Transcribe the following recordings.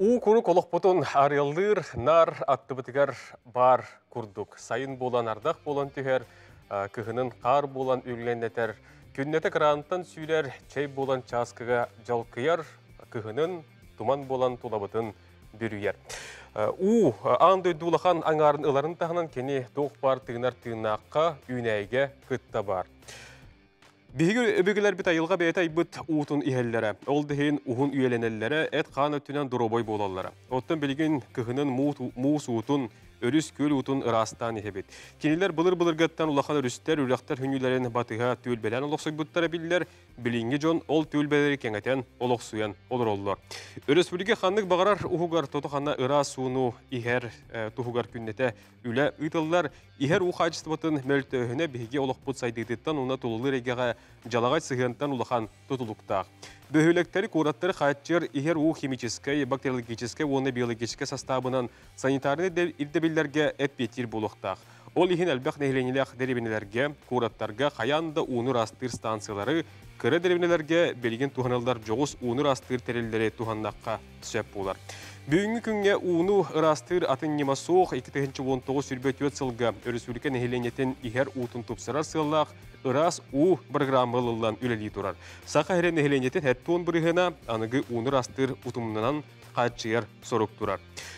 У куру колоқпотон арылдыр, нар аттыбытыгар бар курдук. Сайын болан ардақ болан түхер, кыхынын қар болан үлгеннетер. Күннеті қырантын сүйрер, чай болан часкыға жалқияр, кыхынын туман болан тулабытын бүрüyer. У аңды дулахан аңарын ыларын тағынан кені тоқ бар тыгынар тыгынаққа үйнәйге кытта бар. Биһиги өбүгүлер бит айылга бейтай бит уутун иһелләре. Ол дехин ухун үйеленелләре эт кан өтүнен дуробой болаллары. Оттан билген кыһынын муус уутун өрүс көл уутун ырастан иһебит. Кинилер былыр гаттан улахан өрүстер үрәхтер хүнүләрен батыга түлбелән олоксой буттара биллер. Билинге жон ол түлбеләре кеңетен олоксуян олороллар. Өрүс бүлге ханнык багарар ухугар тотохана ыра сууну иһер тухугар күннете үле ытыллар. Иһер ухачыстыбытын мөлтөһүнө биһиги олокпут сайдыгыттан уна тулулы регага жалагай сыгынтан улахан тутулуктак. Бөһөлектери кураттары хатчер иһер химической, бактериологической, оны биологической составынан санитарный ирдебиллерге эппетир булуктак. Ол ихин әлбәқ нәһиленеләк дәребенеләргә, кураттарга хаянда уныр астыр станциялары, кыры дәребенеләргә белген туханалар жогус уныр астыр терелләре туханнакка төшәп булар. Бүгінгі күнге уыну ырастыр атын немасоқ 2019 сүрбөтөт сылға өрісүліке нәхеленетін ихер уытын тұпсырар сыллақ ырас у программалылан үлелі тұрар. Сақа әрен нәхеленетін әттуын бірігіна анығы уыны растыр ұтымынан қатшығар сорық тұрар.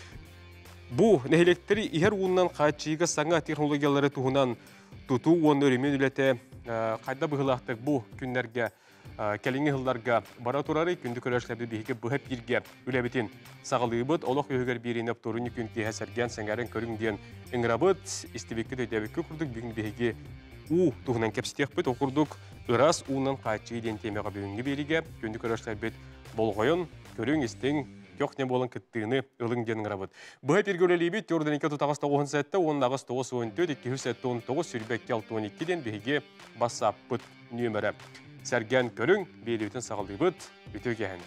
Бұ нәхелектері ихер уыннан қатшыға саңа технологиялары туғынан тұту оны өремен үлеті қайда бұғылақтық бұ күнлерге Кәліңі ғылларға бара тұрары күнді көрәшілерді бейгі бұғып бірге үләбітін сағылығыбыт, олық өйгер берініп тұрыны күн кейі сәрген сәңәрін көріңден үңірабыт, істебеккі дөйдәбіккі күрдік бүгін бейгі у тұғынан кәпстек бұт оқырдық ұрас уынан қайтшы еден темеға бүгінгі беріге күнді көрәшілер бет болғойын, көрің істің көк не болын кіттіғіні ылыңден ұңырабыт. Бұғып бірге үләлейбет, өрден 2-9 сәтті, 10-9-9-14-2-9 сүрбәкке 6-12-ден бейге басаппыт нөмірі. Сәрген көрің, бейдеуітін сағылды бұд, өте кәйін.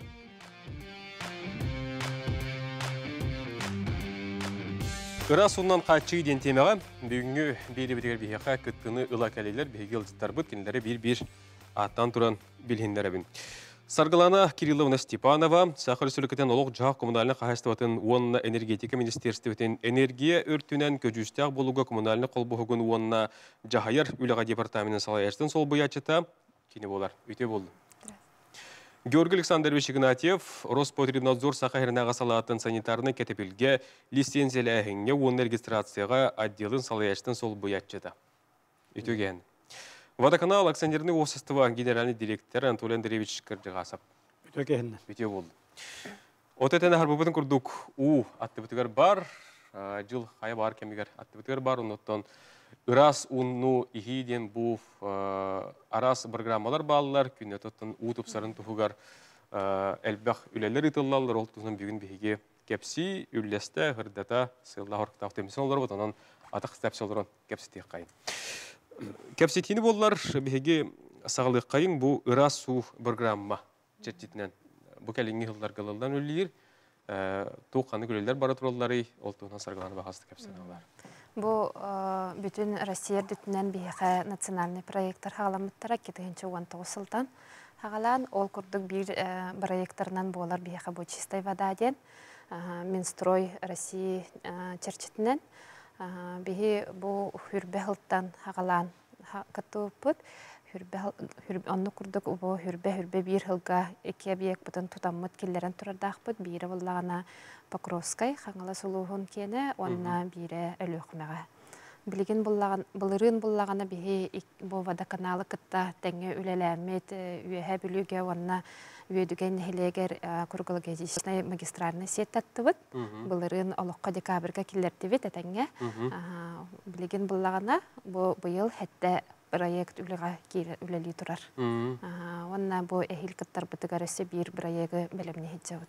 Үра сонынан қатшы еден темеға, бүгінгі бейдеуітігер бейхеқа күттіні ұла кәлейлер бейге ұлдықтар бұд, кендері бір-бір аттан тұран білгендері бін. Саргалана Кирилловна Степанова, Сахар Сүлікетен олық жағ коммунальны қағыстыватын онына энергетика министерстіветін энергия өртінен көжістіғ болуға коммунальны қолбұғығын онына жағайыр үліға департаментін салайаштың сол бұячыта кені болар, өте болды. Георгий Александрович Игнатьев, Роспотребнадзор сақайырынаға салатын санитарны кәтепілге лицензиялі әхіңе оның регистрацияға отделын салаяштың сол бұячыта. Өте ген. Водоканал акционерный общество генеральный директор Анатолий Андреевич Кырдыгасов. Өте болды. Отетені харбыбытын күрдік аттыбытығар бар, жыл қая бар кемегер аттыбытығар бар, оныттан ырас ұнну ихиден бұв арас программалар балылар, күнне тоттан ұтыпсарын тұхығар әлбәқ үлелер ұтылалар, ол тұзын бүгін бейге кепси, үллесті, ғырдата, сылла ғорықтақ темесін олар бұтанан атық стәпсі оларын кепсі тек қайын. Кепсетini боллар беге сағылық қайын бұл ырас су программа жететінен. Бұл кәліңгі ғылдар ғылылдан өлілер, тоққаны көлелер бара тұралары, ол тұғынан сарғыланы бағасты кепсетін олар. Бұл бүтін Россия дүтінен бейхе национальный проекттар ғаламыттара 2019 сылдан ғалан ол күрдік бір проекттарынан болар бейхе бұл чистай вададен Минстрой Россия черчетінен. Бихи бу хүрбе хылттан хағалан катуппут онны курдук убу хүрбе бир хылга эки объект бутан тутаммыт киллерен турардахпыт бире буллагана Покровскай хаңала сулуһун кене онна бире өлөкмега билген булырын буллагана бихи бу водоканалы кытта теңе үлеләмет үеһе бүлүгө онна үедүген хелегер кургулгезисный магистральный сет таттыбыт булырын олоққа декабрга киллертибит этеңге билген буллагана бу быйыл хәтта проект үлега үлели турар онна бу эхил кыттар бытыгарысы бир проекты белемне хитҗабыт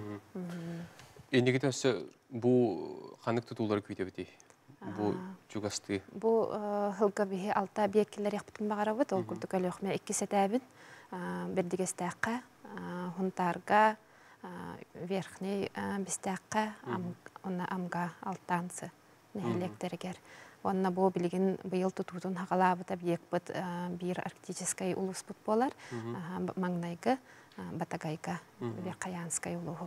Эндигетәсе бу ханык тутулар күйтебити бу чугасты бу хылга бихи алта объектлер яктын багарабыт ол курдук өлөкме 2 сетәбин бердигестәккә хунтарга верхний бистәккә онна амга алтансы нәһелектергер онна бу билген быйыл тутутун хагалабыт объект бир арктический улус болар маңнайгы батагайга векаянская улугар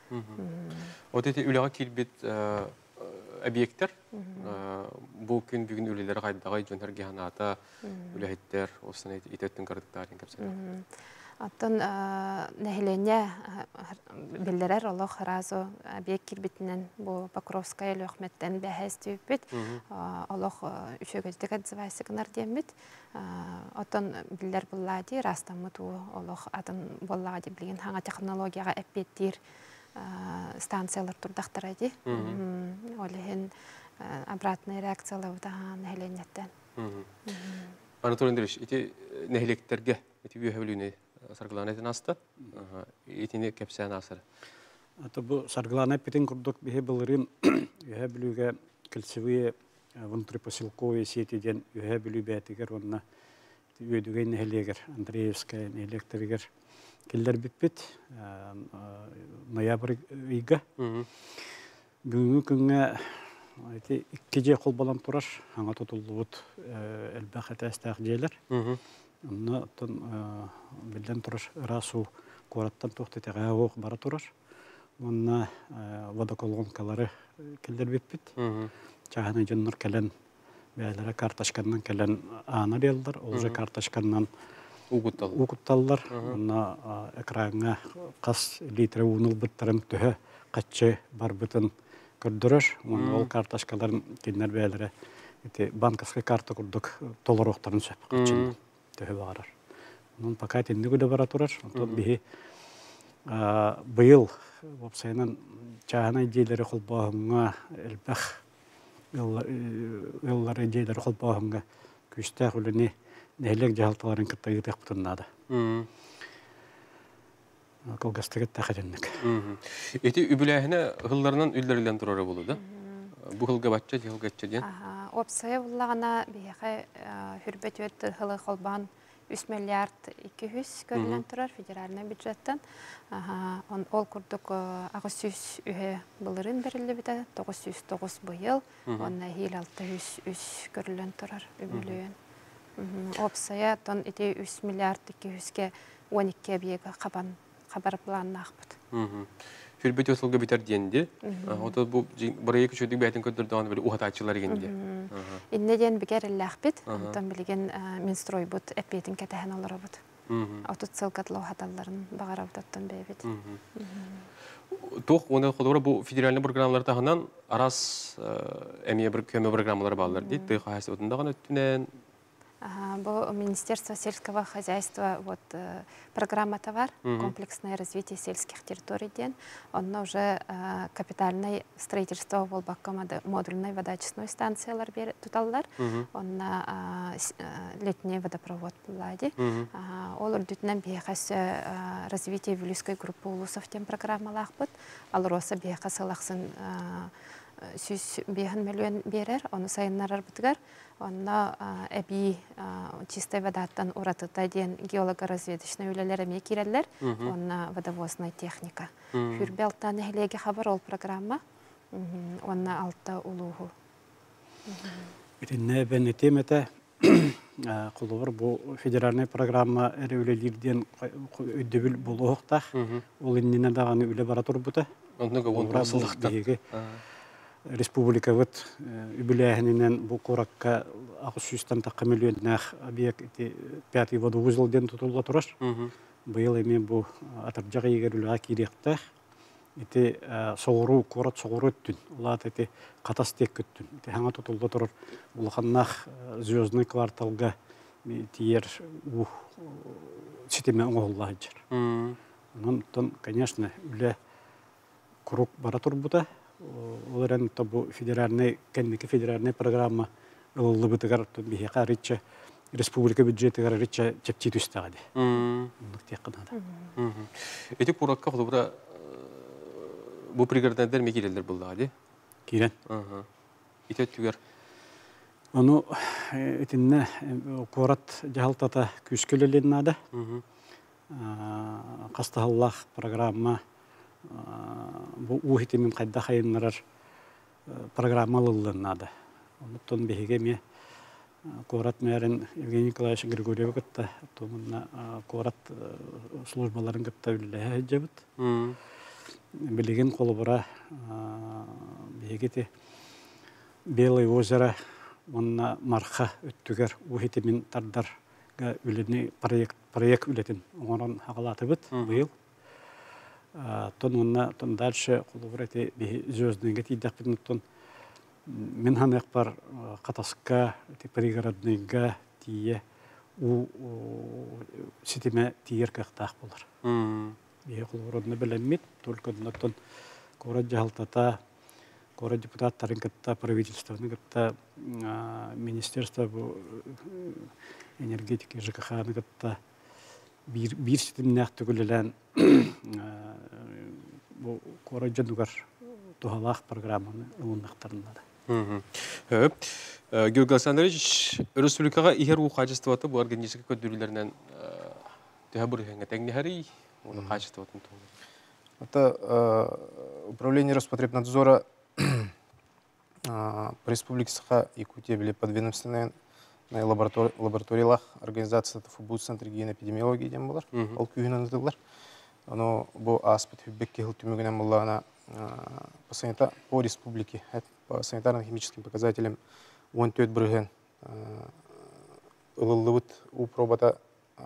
Вот эти үләгә килбит объекттер, бу күн бүгүн үлелер кайдагы жөнтөр гената үләһиттер, осын итеттин кырдыктарын кепсен. Аттан нәһилене белдерер олох разо объект кирбитинен бу Покровская лөхметтен бәһәс түйбит. Олох үшөгөздек отзывайсы гынар демит. Аттан билдер буллади растамыт олох атын боллагы дип билген хаңа технологияга әппеттир станциялар турдактыради. Олехин обратная реакциялар да нәһиленеттен. Анатолий Андреевич, эти нәһилектерге, эти үһәблүне саргыланы этен аста, этине кепсән асыр. Это бу саргыланы питен курдук бихе былырын үһәблүгә кольцевые внутрипоселковые сети ден үһәблү бәтигер онна өйдүгән нәһилегер Андреевская нәһилектергер киллер биппит ноябрь ыйга. Бүгүнкү күнгә эти иккеже кол балам турар, аңа тотулбут элбәхәтә әстәгъҗәләр. Онна билден турар расу кораттан тохтетеге ок бара турар. Онна водоколонкалары килдер биппит. Чаганы жоннор келен бәләре карташканнан келен ана делдер, уже карташканнан угутталлар. Онна экранга кас литр унул биттәрем төһә каччы бар битен көрдөрөр. Ол карташкаларын киннер бәләре банковский карта курдук толороктарын сөп качын төһә барар. Нун пока тенде гүдә бара турар. Онтон бихи быйыл вопсайнан чагана идеялары холбаһыңга элбах еллар идеялары холбаһыңга күстә хүләне нәһилек җалталарын кытайдык бутыннады. Колгастыгы тахарыннык. Эти үбүләһенә хылларынан үлдерелгән турары булды да? Бу хылга батча, җылгачча дигән. Опсая буллагана бихә хүрбәт өт хылы холбан 3 миллиард 200 көрүлән турар федеральный бюджеттан. Ол курдук агысүс үһе булырын берилде бите 909 быйыл, онна хил 603 көрүлән турар үбүлүн. Опсая тон ите 3 миллиард 200 ке 12 объекта хабар планына акпыт. Хүрбет өсөлгө битер дигенде, ото бу бирге көчөдүк бәйтен көтөрдөгөн бир ухатачылар дигенде. Иннеден бигерилләхбит, антон билген менстрой бут эпетин кетәһен алар бут. Отут сылкатлау хаталларын багарап тоттон бебит. Тох онда ходора бу федеральный программалар тагынан арас эмие бир көмө программалар балдар дейт. Ты хасып отундагы өттүнен Бо Министерство сельского хозяйства вот программа товар комплексное развитие сельских территорий ден. Он уже капитальное строительство волбакка модульной водочистой станции ларбер туталлар. Он летний водопровод лади. Ол үрдүтнен бехас развитие вилюйской группы улусов тем программа лахбыт. Алроса бехас лахсын 100 миллион берер. Он сайыннарар бутгар. Онна эби чистой водаттан уратыта ден геолого-разведочный үлелеріме киреллер, онна водовозная техника. Хүрбелтан нәхилеге хабар ол программа, онна алта улуғу. Итинне бен этемете кулубар бу федеральный программа өрелерден өдөбүл болуктах. Ол иннене даганы үле бара турбута. Оннуга вонтасылдыкта. Республика вот юбилейнинен бу коракка 600 миллионнах объект 5-й водовузел ден тутулла турар. Быйыл эми бу атаржага егерүлгө киректах. Ити соору корат соору өттүн. Улат эти катас тек көттүн. Ити хаңа тутулла турар. Улаханнах звездный кварталга тиер ситеме оңолла жер. Онтон, конечно, үле курук бара турбута. Оларан табу федеральный программа ыллы бытыгар бихека рича республика бюджетыгар рича чепчи түстагы. Эти куракка хлобра бу пригороднадер мекилелер булды, Кирен. Ите түгер. Ону этинне корат жалтата күскөлелен нада. Кастахаллах программа бу ухитимин кайда хайыннарар программалылын нада. Онуттон беге ме корат мэрин Евгений Николаевич Григорьев кытта, томунна корат службаларын кытта үлләһә җабыт. билеген колобура бегете Белое озеро онна марха өттүгер ухитимин тардарга үлени проект үлетин оңорон хагалатыбыт быйыл. Тон дальше колобурати звездныйга тиддакпытын тон мен хамек бар катаска пригородныйга тие у ситиме тиер кахтах болар. Бие колобуродны белемит только тон кора жалтата кора депутаттарын кытта правительствоны кытта министерство энергетики ЖКХны кытта бир ситимнах түгүлелен бу кора жандугар тухалах программаны уунактарында. Георгий Александрович, республикага ихер у качествоты бу организация көдүрлөрүнөн төбүр теңнехари уну качествотун туу. Это управление Роспотребнадзора по республике Саха-Якутия были подведомственные на лабораториях организации футбол-центр гигиены эпидемиологии дем булар. Ол күйінен өтілдер. Но бұл аспект хүббекке хылтүмігінен была по республике, по санитарно-химическим показателям 14 бірген ылылыбыт у пробата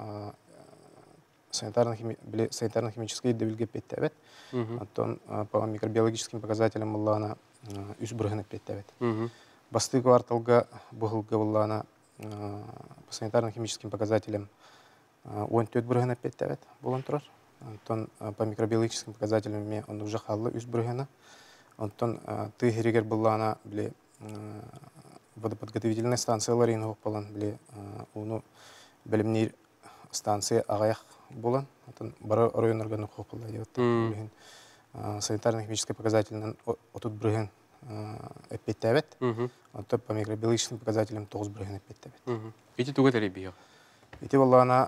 санитарно-химической дебилге петтебет. По микробиологическим показателям была үз бірген петтебет. Басты кварталга бұғылға была по санитарно-химическим показателям 14 бірген петтебет болан тұрар. По микробиологическим показателям он уже халлы үз біргені. Ты херегер была водоподготовительная станция ларинов болан уну білімнер станция ағаяқ болан. Бары районларга қоқылды. Санитарно-химический показатель отут бірген эппеттебет. По микробиологическим показателям 9 бірген эппеттебет. Эти туга теребия. Эти была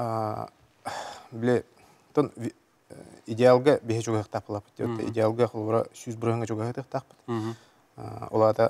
идеалга бихе чугах тапылап. Идеалга холора сүз біргенге чугах тапылап. Олада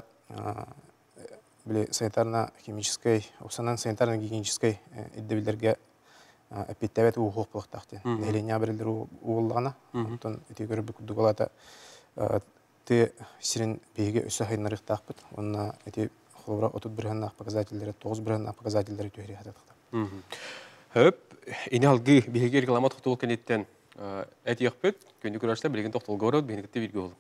санитарно-химической, санитарно-гигиенической иддебилерге эппеттебет уғуқ бұлықтақты. Нәйлене бірілдер уғылғана. Эти көрі бүкілдік олада ты сирен бейге өсі хайнарық тақпыт. Онна эти холора отут біргеннақ показательдері, 9 біргеннақ показательдері түйері қатықтық. Хөп, ені алғы бейге рекламат құтылық кенеттен әті яқпет, көнді көрәшті білеген тоқтылғы орауд, бейінікті білгі олық.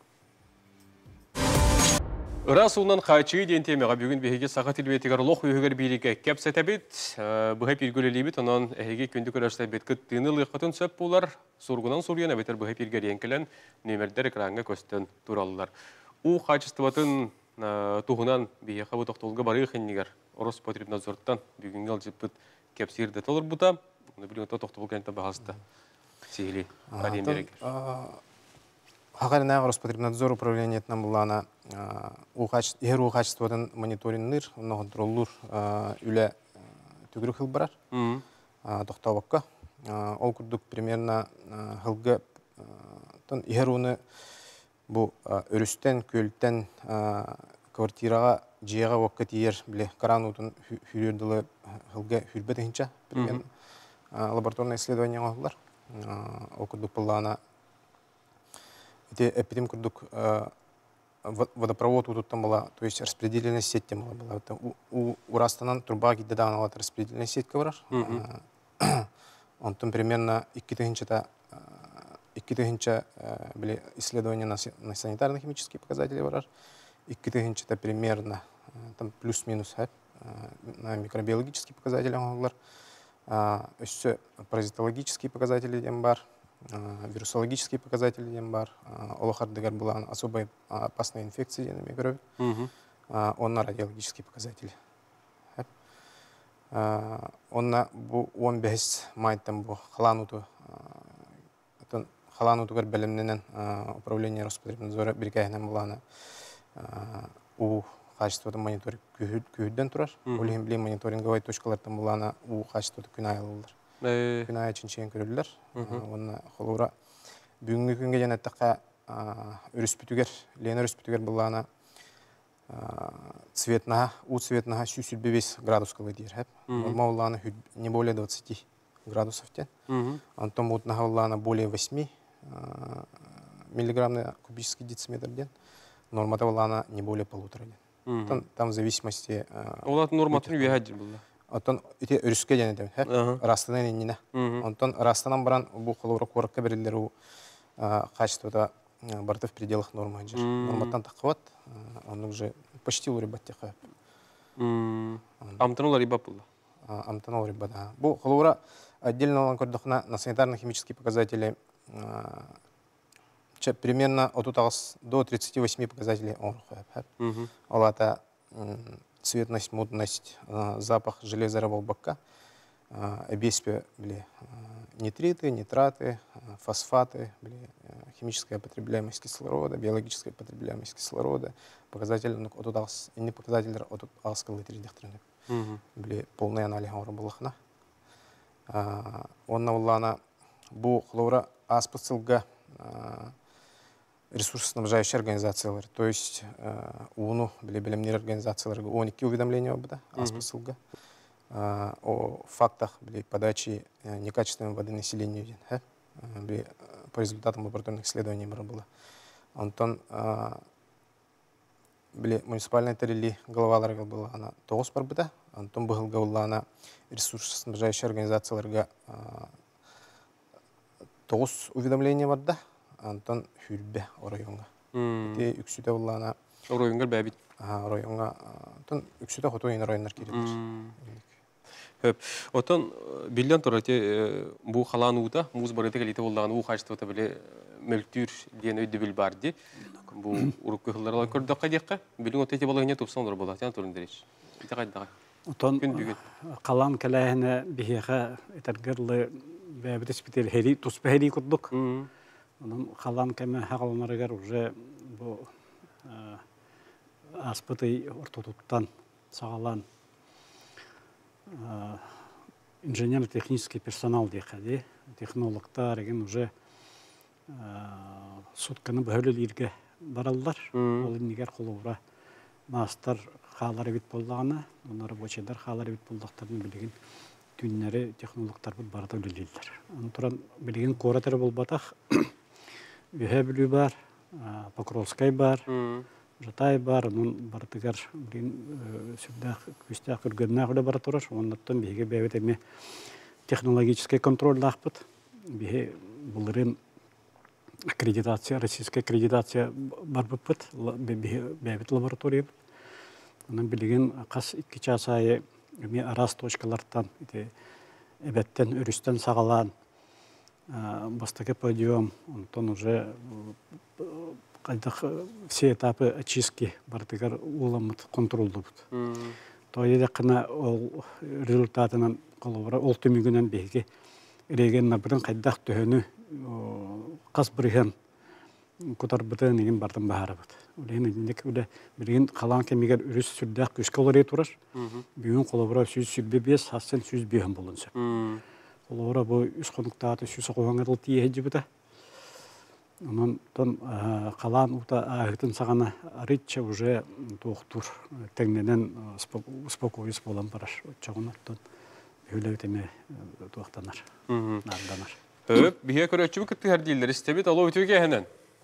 Ырас ұлынан қайчығы ден темеға бүгін бейге саға тілбетігер лоқ үйігер бейлігі кәп сәтәбет, бұхайп елгөлелейбет, онан әйге көнді көрәшті беткіт тыны лыққытын сөп болар, сұрғынан сұрген әбетер бұхайп елгер енкілен нөмірдер экранға көстен туралылар. У қачыстыватын туғынан бейге қабы тоқтылғы бары қеннегер Роспотребнадзордан бүгінгі алжыппыт кәпсерді толыр бұта, оны білген тоқтылғы кәнті бағасты сейлі қарен берегер. Хақаринағы Роспотребнадзор управление нам была игер у качестводан мониторингнер, но контроллур үле түгірі хыл барар, тоқтауаққа. Ол күрдік примерно хылғы игер уны бұл өрістен, көлттен квартираға жиыға уаққа тиер біле қаран ұтын хүрерділі хылғы хүрбет әйінча примерно лабораторное исследование ғалар. Ол күрдік болана эпидем курдук водопровод тут там была, то есть распределительная сеть там была. У Растанан труба где давала распределительная сеть ковраш. Он там примерно иккитыгинча были исследования на санитарно-химические показатели вораж. Иккитыгинча примерно там плюс-минус на микробиологические показатели вораж. Еще паразитологические показатели там бар. Вирусологические показатели бар. Олохардыгар была особо опасная инфекция на микробе. Он на радиологические показатели. Он на 15 май там был халануту гарбелемнен управление Роспотребнадзора биркайнан была у качества мониторинг күйден турар. Олим биле мониторинговый точкалар там была у качества күнайлылар. Күнай ченчен көрүлөр. Онна холура бүгүнкү күнгө жана такка өрүспүтүгер, лена өрүспүтүгер булана цветна, у цветна 65 градускалы дер. Нормална не более 20 градусов тен. Антон мутна более 8 миллиграмм на кубический дециметр ден. Нормата была она не более 1,5 ден. Там в зависимости... Олат норматын үйәді болды. Оттон эти өрүскө жана дем, растынан эннине. Онтон растанан баран бу холора коракка берилер у качеството барты в пределах нормы жер. Норматтан такват, он уже почти у рыбат текает. Амтанула риба было. Амтанул риба, да. Бу холора отдельно он кордохна на санитарно-химические показатели примерно до 38 показателей он ходит. Олата цветность, мутность, запах железорового бака, обеспе нитриты, нитраты, фосфаты, химическая потребляемость кислорода, биологическая потребляемость кислорода, показатели, не показатели от алскалы 3D полный анализ работалахна. Он на бу хлора аспацилга ресурсоснабжающие организациялар, то есть УНУ, билемнер организациялар, 12 уведомления об этом, аспасылга, о фактах подачи некачественной воды населению по результатам лабораторных исследований было. Антон муниципальная тарели головалар была она тоос парбыта, Антон был говорила ресурсоснабжающая организацияларга тоос уведомления вода. Антон Хюльбе районга. Те үксүтө булана Районга бәбит. Районга тон үксүтө хотойын районнар кирилер. Хөп. Отон билден турате бу халанута муз барыты келите булган у качеството биле мөлтүр ден өйдү бил барды. Бу уруккылар көрдөк кадекка билин отете балагына тупсаңдар болот. Ян турындырыш. Ите кайдага. Отон калан калаһына бихеха этергерле бәбит спитер хери туспехери курдук. Onun kalan keme haqalanarıgar уже bu aspıtı ortotuttan sağalan инженерно-технический персонал дехади, технологтар еген уже сутканы бөлөл ирге бараллар. Ол иннигер қолуыра мастар халары бит болдағына, оны рабочайдар халары бит болдақтарын білеген түннері технологтар бұд барда өлелейлер. Оны тұран білеген коратары болбатақ Вехеблю бар, Покровскай бар, Жатай бар, onun бартыгар сюда күстә кыргынна гыда бар турыш, оннан биге бәбет эме технологический контроль лахпыт. Биге булырын аккредитация, российская аккредитация бар быпыт, бәбет лаборатория. Onun билеген кас 2 часай эме арас точкалардан эбеттен өрүстен сагалан бастаке подъем, он уже все этапы очистки бартыгар уламыт контролды бут. То еде кына ол результатынан колобра ол төмүгүнөн беги реген набырын кайдак төнү кас бирген кутар бытын деген бардын баары бут. Улен индик уле билген калан кемигер үрүс сүрдак күскөлөр турар. Бүгүн колобра сүз сүрбе бес хасын сүз бehen болунса. Олора бу үс конуктаты сүз коңгыл тие жибита. Онан тон калан ута агытын сагана арытча уже доктор теңненен успокоюсь болан бараш. Чагына тон өлөтеме доктанар. Нарданар. Хөп, бие көрөчү кытты хардилер истебит. Алло, үтөге хенен.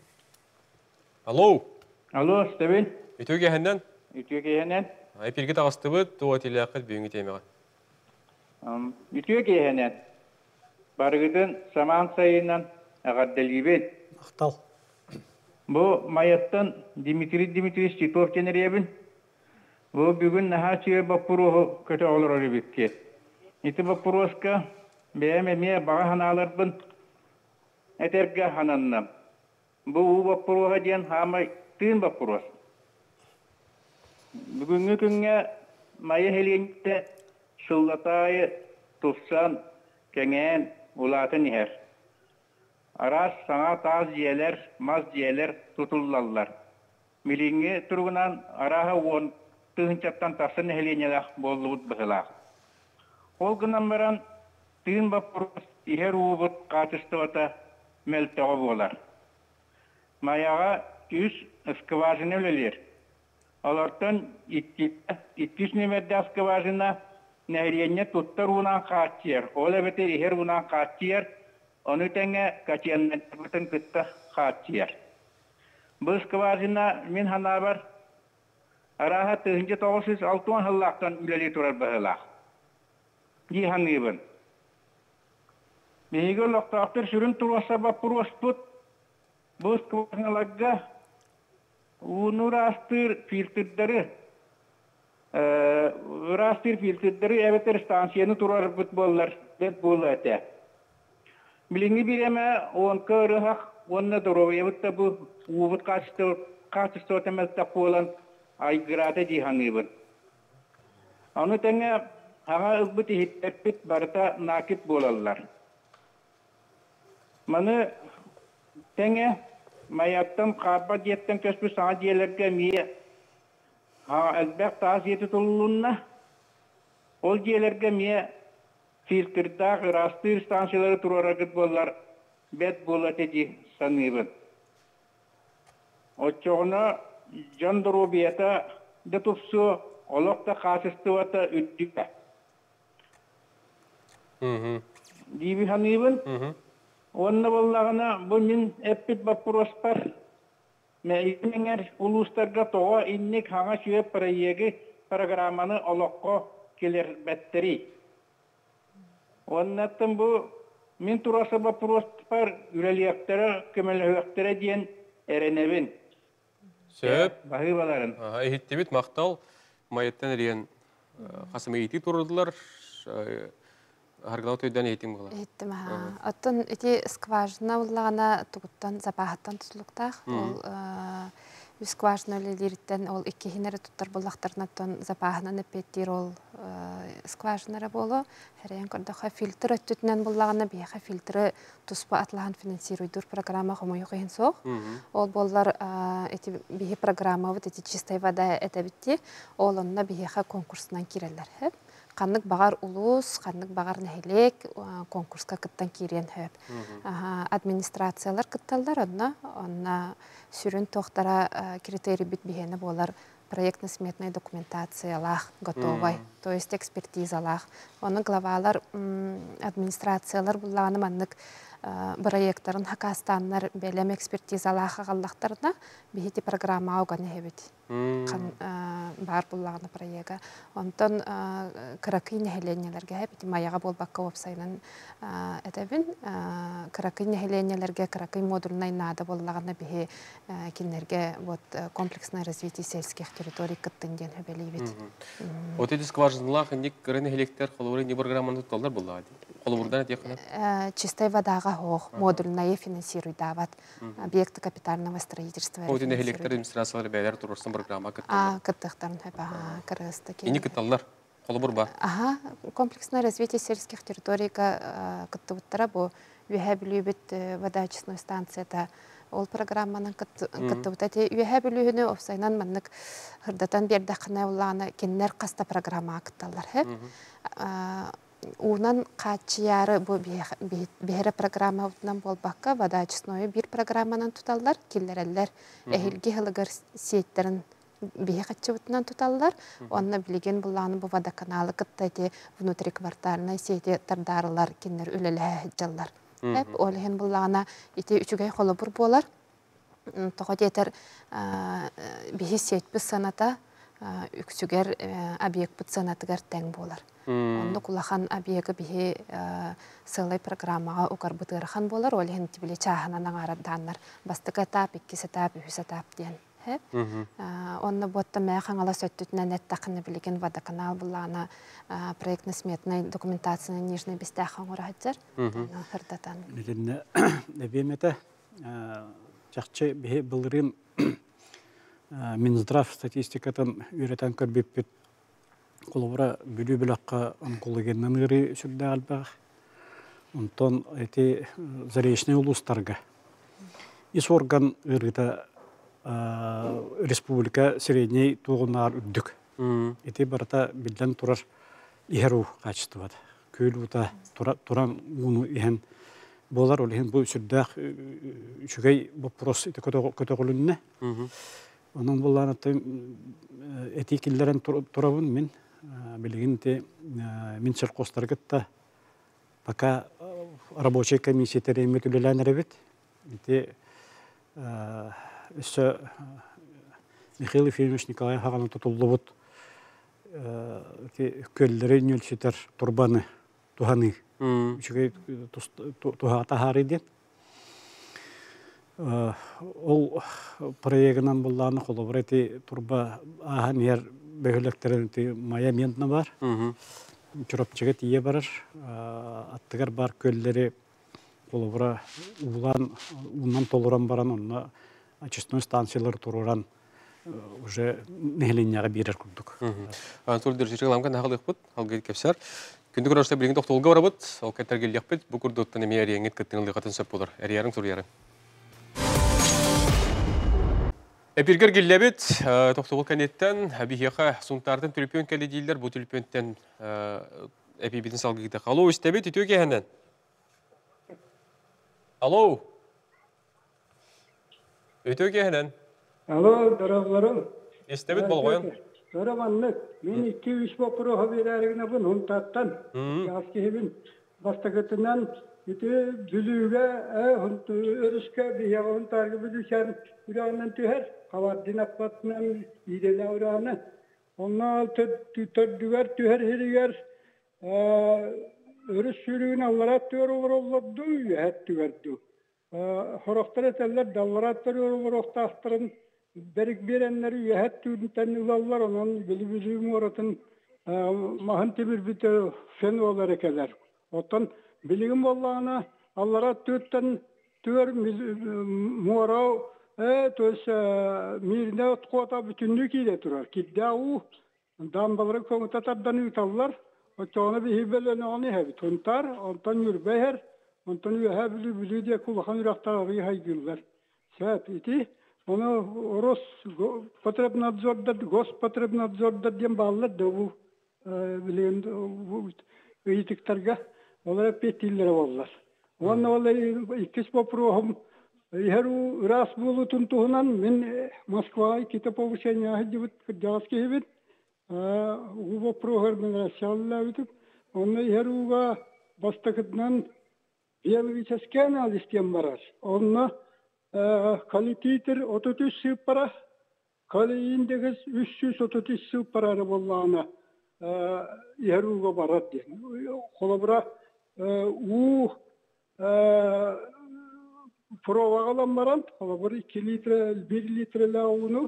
Алло. Алло, Стебен. Үтөге хенен. Үтөге хенен. Ай пирге тагыстыбыт, то телеакыт бүгүн темега. Үтөге хенен. Баргыдын саман сайынан агадделибен. Актал. Бу майаттан Дмитрий Дмитриевич Титов тенеребин. Бу бүгүн нахачы бапуру көтө олор битке. Ити бапуруска беме баганаларбын этерге хананнам. Бу бапуруга ден хамай тын бапурус. Бүгүнгү күнгө майя хелинте шуллатайы тufsan кеңен улатын ихер. Арас саңа таз жиелер, маз жиелер тутуллаллар. Милинге тургунан араха он тыгынчаптан тасын хеленелах боллубут быхылах. Ол гынан баран тыгын бапурус ихер уубут качествота мелтеға болар. Маяға үс скважина өлелер. Олартан 200 нөмерде скважина нәриенне туттар унан качер. Ол әбетер ихер унан качер. Onu tenge kaçıyanlar bütün kıtta қатчияр. Бұл скважина мен ханабар араға 1960 хыллақтан үлелі тұрар бұғылақ. Диханыбын. Бейгі лоқтақтыр сүрін тұраса бапыр оспыт. Бұл скважиналарға растыр фильтрдері әбетер станцияны тұрар бұт болар. Бет болы әті. Біліңі біреме онқа ұрығақ, онына дұру ебітті бұл ұвыт қасысты өтемелді қолан айгыраты диханыбын. Оны тәңе аға ұлбыт ехеттеппіт барыта накет болалар. Маны тәңе майаттан қарба деттен көспі саңа диелерге мие әлбәқ таз еті тұлылуына ол диелерге мие фильтрдақ растыр станциялары тұрарағыт болар бәт болаты ди саныбын. Отчоғына жан дұру бейті де тұпсу олықта қасысты вата үттікі. Дейбі саныбын. Онна боллағына бұл мен әппет бапыр оспар. Мәйгенер улустарға тоға иннек хаңа сүйеп проегі программаны олыққа келер бәттері. Оннаттың бұл мен тұрасы бапыр оспар үрәлияқтары, көмеліяқтары дейін әренебін. Сөп. Бағы баларын. Эхеттебет мақтал майеттен әрен қасымы еті тұрдылар. Харгалау тойдан ейтім бұла. Еттім, оттон эти скважина уллағана тугуттан запахаттан тұтылықтақ. Ол скважина өлелеріттен ол иккехинері тұттар бұлақтарынаттан запахынан әпеттер ол скважинары болу. Әрен көрдіға фильтр өттітінен бұллағана бейха фильтры тұспа атлаған финансируйдур программа қомойы қойын соқ. Ол боллар бейхи программа вот эти чистой вода әтәбітте ол онына бейха конкурсынан керелер. Қанық бағар улус, қанық бағар нәхелек конкурска кыттан керен хөп. Администрациялар кытталдар, онна сүрін тоқтара критерий бит бігені болар проектно-сметная документациялах готовай, то есть экспертизалах. Оны главалар администрациялар бұллағаны маннық проекттарын хакастаннар бәлем экспертизалах ағаллақтарына бейті программа ауғаны хебет. Бар бұллағаны проекта. Онтан кыракый нәхеленелерге хебет, маяға болбаққа опсайнан әтәбін. Кыракый нәхеленелерге кыракый модульнай нады боллағаны бейі кенлерге комплексное развитие сельских территорий кыттынден хөбелей бет. Вот эти скважиналах, ник кырын хелектер, қолуыры не программаны тұталдар бұллады? Қолуырдан әтеқына? Чистой водаға хоқ, модульное финансируй дават, объекты капитального строительства. Вот эти хелектер администрациялары бәлер тұрырсын программа кытталдар? Кыттықтарын хөбі, кырғысты. И не кытталдар? Қолуыр ба? Комплексное развитие сельских территорий кытты бұттара бұл үйе білі бет водочисной станцияда ол программаның кытты бұтаты үйе білігіні офсайнан маннық ғырдатан бердақына олағына кеннер қаста программа кытталдар. Унан қатчияры бері программа ұтынан болбаққа водочисной бір программанан тұталдар, келдерелер әйілге ғылығыр сеттерін бейі қатчы ұтынан тұталдар. Онына білеген бұлағыны бұл водоканалы кыттайды внутриквартарына сеті тардарылар, кеннер өлелі жаллар. Олығын бұлағына еті үчігай қолы бұр болар. Тоғы детер бейі сетпі саната үксігер объект бұт санатығар тәң болар. Онды құлақан объекті бейі сылай программаға ұқар бұтығырхан болар. Олығын тібілі чағынан аңараданлар. Бастық этап, иккес этап, үхіс этап дейін. Онны ботта мәйқан ала сөттітінен әттақыны білеген водоканал бұлағына проектно-сметной документацияны нежный бестәқын ұрағыттар. Хырдатан. Әбеметі жақчы бейі бұлырын Минздрав статистикатын үйретен көрбеппет қолуыра бүлі білаққа ұнқылығеннен ғыры сүрді әлбәғ. Онтон әте заречный ұлыстарға. Ис орган ғырғыта республика средней туғынар үддік. Әте барата білден тұрар ихеру қачыстывады. Көйлі ұта тұран ұны ихен болар, ол ихен бұл сүрдәқ үшігей бұпрос көтіғылүнне. Onun bunların etikillerin turabın min bilgin te min çelkostargıtta пока рабочая комиссия тереме түлелән ребет. Ите Өссө Михаил Ефимович Николай хағаны тұтылыбыт көллері нөлсетер турбаны туханы үшіге тухата хариден. Ол проегінан болланы қолы бір әті турба ағын ер бөйліктерін мая ментіні бар. Чүріпчіге тие барыр. Аттығар бар көллері қолы бұра ұнан толыран баран, онына очистной станциялар тұруран уже нехленияға берер күрдік. Антол дөржері ғаламға нағылық бұд, алға кепсер. Күнді көрашта білген тоқтолға бара бұд, ол кәттер келдек бұд, бұл күрдіктен еме әреңет кіттіңілді қатын сөп болыр. Әріярың тұр ярың. Эпиргер келлебет, тоқтоғыл кәнеттен, бейхеқа сұнтардың түліпен кәлі дейлер, бұл түліпенттен әпейбетін салғы кеті. Алло, істебет, үтеу кәхінен? Алло? Үтеу кәхінен? Алло, дұрағларым. Істебет бол қойын? Дұрағанлық, мен 2-3 бопыры хаберәрігіне бұн ұнтаттан. Яскебін бастықытынан үті бүліге, өріске, бейеға ұнтарғы бүлікер үрағынан түхер. Қавардын аппатынан иделі ұрағаны. Онна түрдігер, түхер херігер. Өріс сүрігін алларат түгер оларды, үйәт түгерді. Хорақтар әтәлер, даллараттар өріқтақтырын. Берік беренлер үйәт түгінтен ұлалар, онан білі-білігім оратын мағын темір біті фен олар әкелер. Оттан білігім болағына алларат түгіттен түгер муарау, төс миріне отқуата бүтінді кейде тұрар. Кидде ау дамбалары көңітатардан үйталар. Отчауына бейі бөліні оны әбі тұнтар, онтан үрбәйер, онтан үйәе білі де құлақан үрақтары хайгілер. Сәп еті, оны орос Госпотребнадзорда дем балылар дөбу білген үйітіктерге олар петтейлері болылар. Оны олар иккес бопыруғым Ихеру раз болу тұнтуғынан мен Москваға кете повышение жібіт кірдағыз кейбіт. Уға проғыр мен Россиялыла өтіп. Оны Ихеруға бастықытынан биологический анализтен барар. Оны калититер 33 сүйіп бара. Калииндегіз 333 сүйіп барары болағына Ихеруға барар ден. Қолабыра Провағалан баран, бір 2 литр, 1 литр лауыны,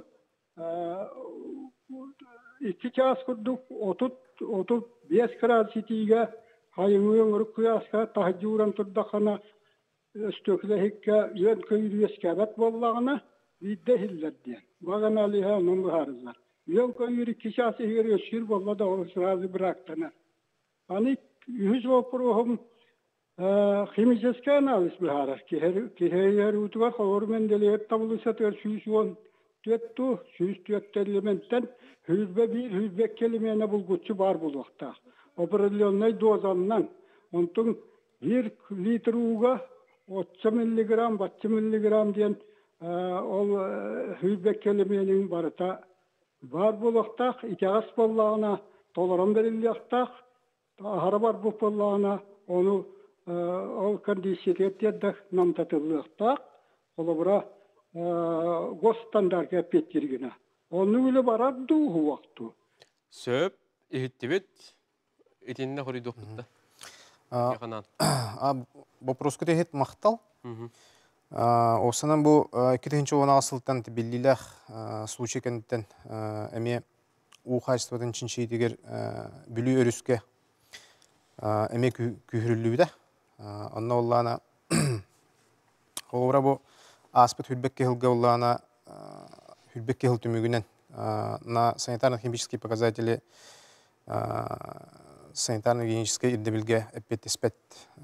2 час күрдік, 35 градусетіге, хайыңын ұрық күясқа, тағыды ұран тұрдақана, үстөкілі хекке, үйен көйірі ескәбәт болағына, үйді хиллерден. Баған алиға оның бұхарызлар. Үйен көйірі 2 час егер өшір болла да ол сразу бірақтана. Аны 100 вопроғым, химический анализ бихарар. Кихейер утуга хормен делет табылысатыр 110 элементтен хүзбе bir хүзбе келемені булгучу бар булуақта. Определенный дозаннан онтун 1 литр уга 30 миллиграмм, 20 миллиграмм ден ол хүзбе келеменің барыта бар булуақта. Итағас боллағына толыран беріліяқтақ. Ахара бар боллағына оны ол кондисиреттерді намтатылықтақ, қолыбыра госстандар кәпеттергені. Оны өлі барады уақыту. Сөп, ехеттебет, етеніне қорейді оқытты. Вопрос күрехет мақтал. Осынан бұл 2-ші оңа асылттан білілік случай кәнеттен әме ұқайыстыватын чиншей дегер бүлі өріске әме күйірілуді. Онна оллана олора бу аспыт хүлбекке хылга оллана хүлбекке хыл түмүгүнен на санитарно-химические показатели санитарно-гигиеническое ирдебилге эппеттеспет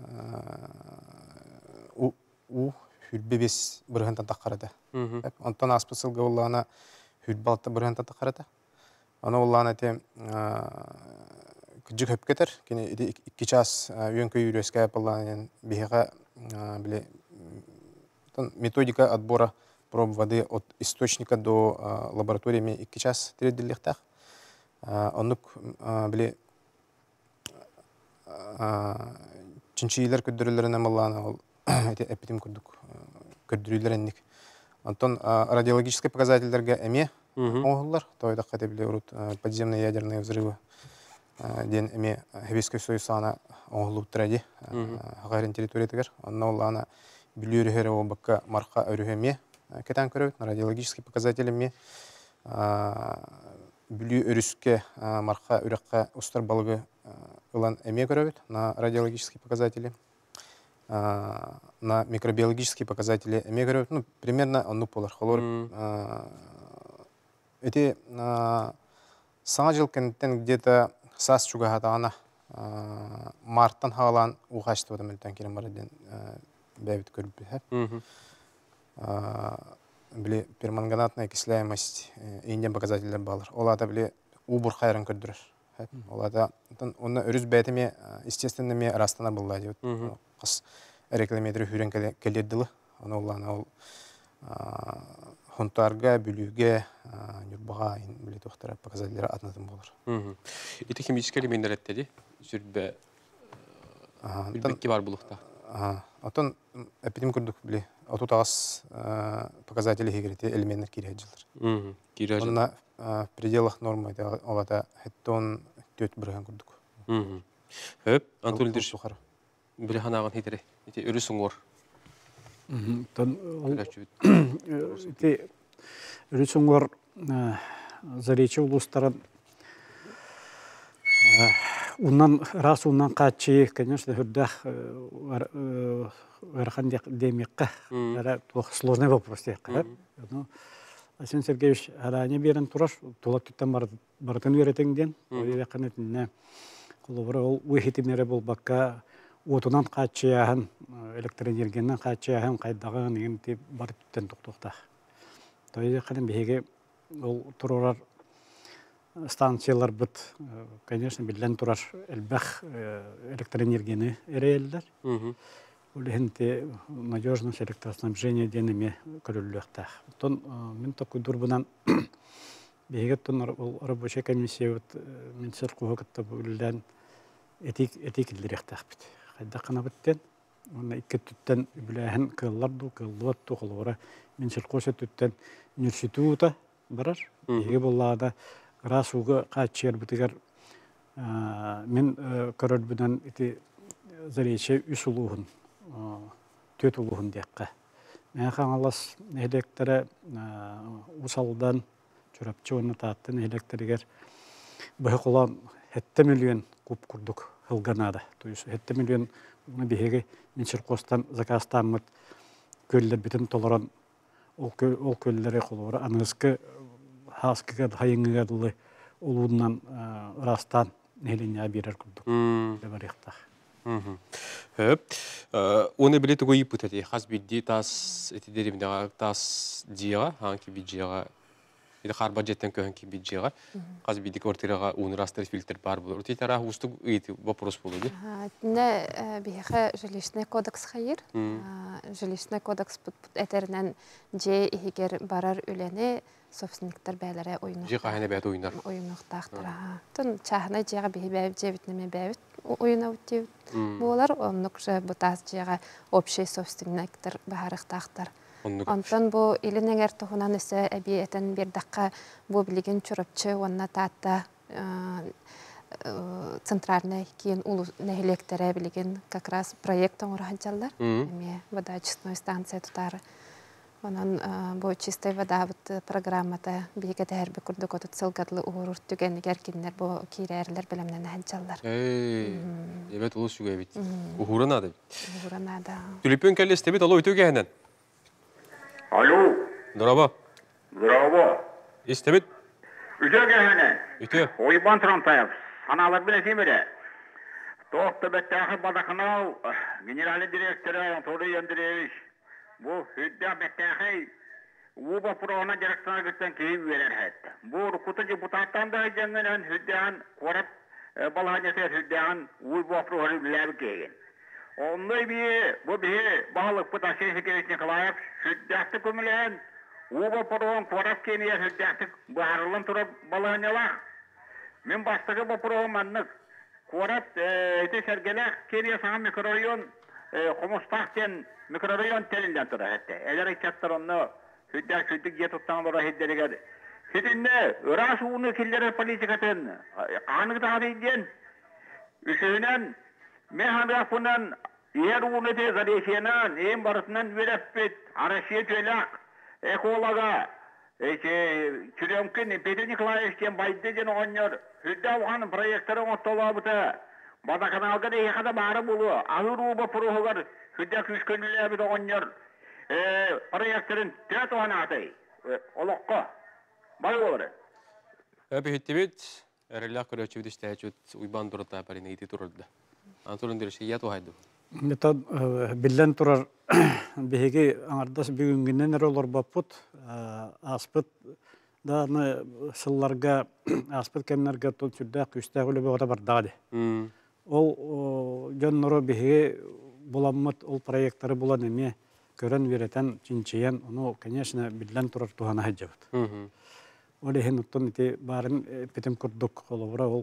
у хүлбебес бырыгынтан таққарады. Онтан аспыт сылга оллана хүлбалатта бырыгынтан таққарады. Оны оллана тем Күджік өпкетер, 2 час үйен көй үйреске апыланын бейіға методика отбора проб воды от источника до лабораториями 2 час тіреділіктақ. Онық чинчийлер көддірілеріне малланы ол әпетім күрдік көддірілерінік. Антон радиологический показательдерге эме оғылар. Тойда қате біле ұрут подземные ядерные взрывы ден эме Хебесской союзана оғылу тұрады. Ғайрын территориятығыр. Онна олана білі өрігері о баққа марқа өрігеме кетен көрөт. Радиологический показателеме бүлі өріске марқа үрекқа ұстар балығы ұлан әме көрөт на радиологические показатели. На микробиологические показатели әме көрөт. Ну, примерно онны полар. Холор эти саңа жыл кенттен где-то сас чуга хатағана марттан хағалан уғашты одан мүлттен керен бараден бәбіт көріп бі. Били перманганатная окисляемость инден показателер балар. Олада били убур хайран көрдүрөр. Олада онна өрүз бәтеме естественными растана булла деп. Кыз рекламедер хүрен келедилы. Аны улана ол хунтарга, бүлүгө, нурбага били доктор показателер атнатын болор. Ити химический элементтер эттеди. Сүрбө билбекке бар булукта. Отон эпидем көрдүк били. Отутағыз показатели хегереті элементтер кирет жылдар. Онна в пределах нормы олада хеттон төт бірген көрдік. Хөп, Антон Ильдерш, білі қанағын хетері, өріс ұңғыр. Өріс ұңғыр заречі ұлыстарын раз уннан қатчы, конечно, хүрдақ Верхан демекка, это сложный вопрос. Асен Сергеевич, ранее берен тураш, тулат там бартын веретеңден, ойда канетне, колобра уйхитимере бол бакка, отунан качыяхан, электроэнергиянан качыяхан кайдаган деген тип бар түттен токтокта. Тойда канен беге ол турар станциялар бит, конечно, билен тураш элбах электроэнергияны эрелдер. Улехенте надежность электроснабжения денеме көрүлүктах. Тон мен такой дурбунан бегет тон рабочая комиссия вот министр кугакта булдан этик илдиректах бит. Кайда кана биттен, оны икки түттен билehen кылларду кыллот толора министр коша түттен университета барар. Эге боллада расуга качер битигер мен көрөбүнөн эти зарече үсулугун төт улуғын дейққа. Мен қаңалас электері ұсалдан жүріпчі оны таттын электригер бұғы қолан 7 миллион куб күрдік ғылғанады. 7 миллион бігеге меншір қостан закастамыд көлдер бітін толыран ол көлдері қолуыры анығызқы хаскіға хайыңыға дұлы ұлуынан растан неліне берер күрдік. Хөп, оны білеті көйіп бұтады. Қаз бидді тас, әті деремдегі тас дияға, ханки биджияға, әті қарба жеттен көханки биджияға, қаз бидді квартираға оны растыры фильтр бар болыр. Өте тара ұсты өйті вопрос болуды? Тіне бейхі жилищный кодекс қайыр. Жилищный кодекс әтерінен же егер барар үлені собственниктер бәлері ойнықтар. Же қағаны бәді ойнар? Ойнықтақтыр. Тын чағына жеға бейі бәйбіт жебітнеме бәйбіт ойна өттеу. Болар, онық же бұтаз жеға общий собственниктер бәхарықтақтар. Онтан бұл елінің әртіғынан өсі әбей әтін бердаққа бұл білеген чүріпчі, онына татта центральный кейін улу нәхелектері білеген как раз проекттың ұрағанчалар. Водочистной станция тұтары. Онан бұл чистой вода программата бейгеді әрбі күрдік отыт сылғадлы ұғырыр түгенігер кенлер бұл кейрі әрілер білімнен әнчалар. Evet, ұлы сүге бет. Ұғырын ады. Ұғырын ады. Түліппен кәлі істебет, алу өтеу кәйінен. Алло. Здраво. Здраво. Істебет? Өтеу кәйінен. Өтеу. Ойбан Трамтаев. Саналар білесей мені. Тоқты бәттәқі Бадақынау, генеральный директоры Анатолий Андреевич. Бұл хүдді бәттәқи ұба пұрауына директорына күттен кейін верер әтті. Бұл рұқыты депутаттан да жеңінен хүддіған қорып балғанетер хүддіған ұба пұрауына біләбі кейген. Ондай бейі, бұл бейі бағылық бұта Сейсі Керес Николаев хүддіқті көмілен ұба пұрауын қорып кейінер хүддіқті бағарылын тұрып балғанелақ. Мен бастығы бұл пұрауын мәннік қорып әте сәргелек кейіне саңа микрорайон Қомыстақтен микрорайон телінден тұры әтті. Әлер айтчаттар оны Hüdda küldük diye tuttan doğru hiddeligedi. Hüdünde ıraş uğunu killere politikatın. Anık daha deyden. Üsünen mehanrafından yer uğunu te zadeşiyenan. En barısından verespet. Araşiye tölak. Ekolaga. Çürümkün Peter Nikolaevичтен байдыден оңнор. Hüdda uğanın proyektörün ottolabıtı. Bada kanalga da yıkada bağırı bulu. Ahır uğba puruğular. Hüdda küskönlüğü bir oңnor. Proyektörün tüet uğanı atay. Olokko. Bay olur. Öpü hittibit, erelak köröçübüt iştehçüt uyban durata parini iti tururdu. Antolun dürüşü yat ohaydu. Meta billen turar bihegi anardas bugünkünden ere olur baput aspıt da sıllarga aspıt kenlerge ton sürdä küstä öyle bir bar dadi. Ol jonnoro bihegi bulammat ol proyektleri bulan emi körän vereten çinçiyen onu конечно billen turar tuhana hajjabıt. Öyle hen utun iti barın petim kurduk olabura ol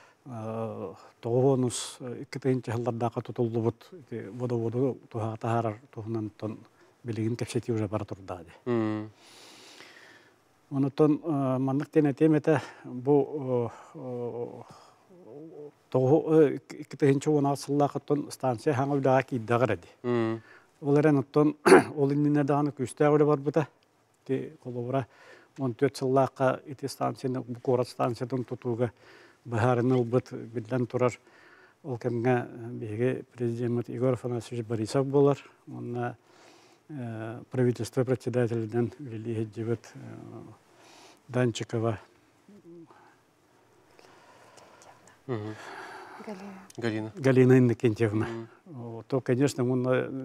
toğunuz ikiteince hallardaqa tutulubut vodo tuha taharar tuhunan ton biligin kepseti uje bara turdadi. Onutun manlık denetemete bu toğu ikiteince ona sıllaqa ton stansiya hanga udağa ki dağıradi. Olaren utun olinine dağını küstə öyle var buta ki kolobura 14 sıllaqa iti stansiyanın bu korat stansiyadan tutuga Baharın ılbıt bilden turar. Ol kemge bege президент Игорь Афанасьевич Борисов болар. Онна правительство председателден Лилия Хеджевет Данчикова. Галина Иннокентьевна. То, конечно, он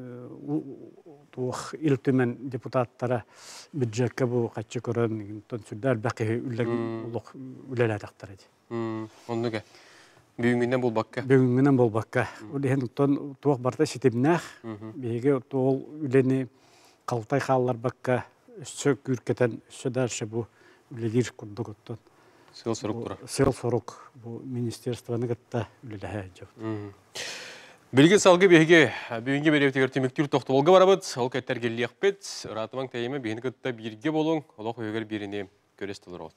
тух илтүмен депутаттара бюджетке бу качы көрөн тон сүддер бакы улук үлеле тактырды. Оннуга. Бүгүнгүнөн болбакка. Бүгүнгүнөн болбакка. Уден тон тух барта ситебнах. Биге тол үлени калтай халлар бакка өсө күркетен өсө дәрше бу үлелер курдугуттан. Сыл сорук тура. Сыл сорук бу министерствоны гытта үлеле хаҗып. Билген салгы беге бүгүнгү беребитер темиктир токтолго барабыт. Ол кеттер келиякпет. Ратымаң тайымы бени гытта бирге болуң. Олок өгөр бирине көрөстөлөр болот.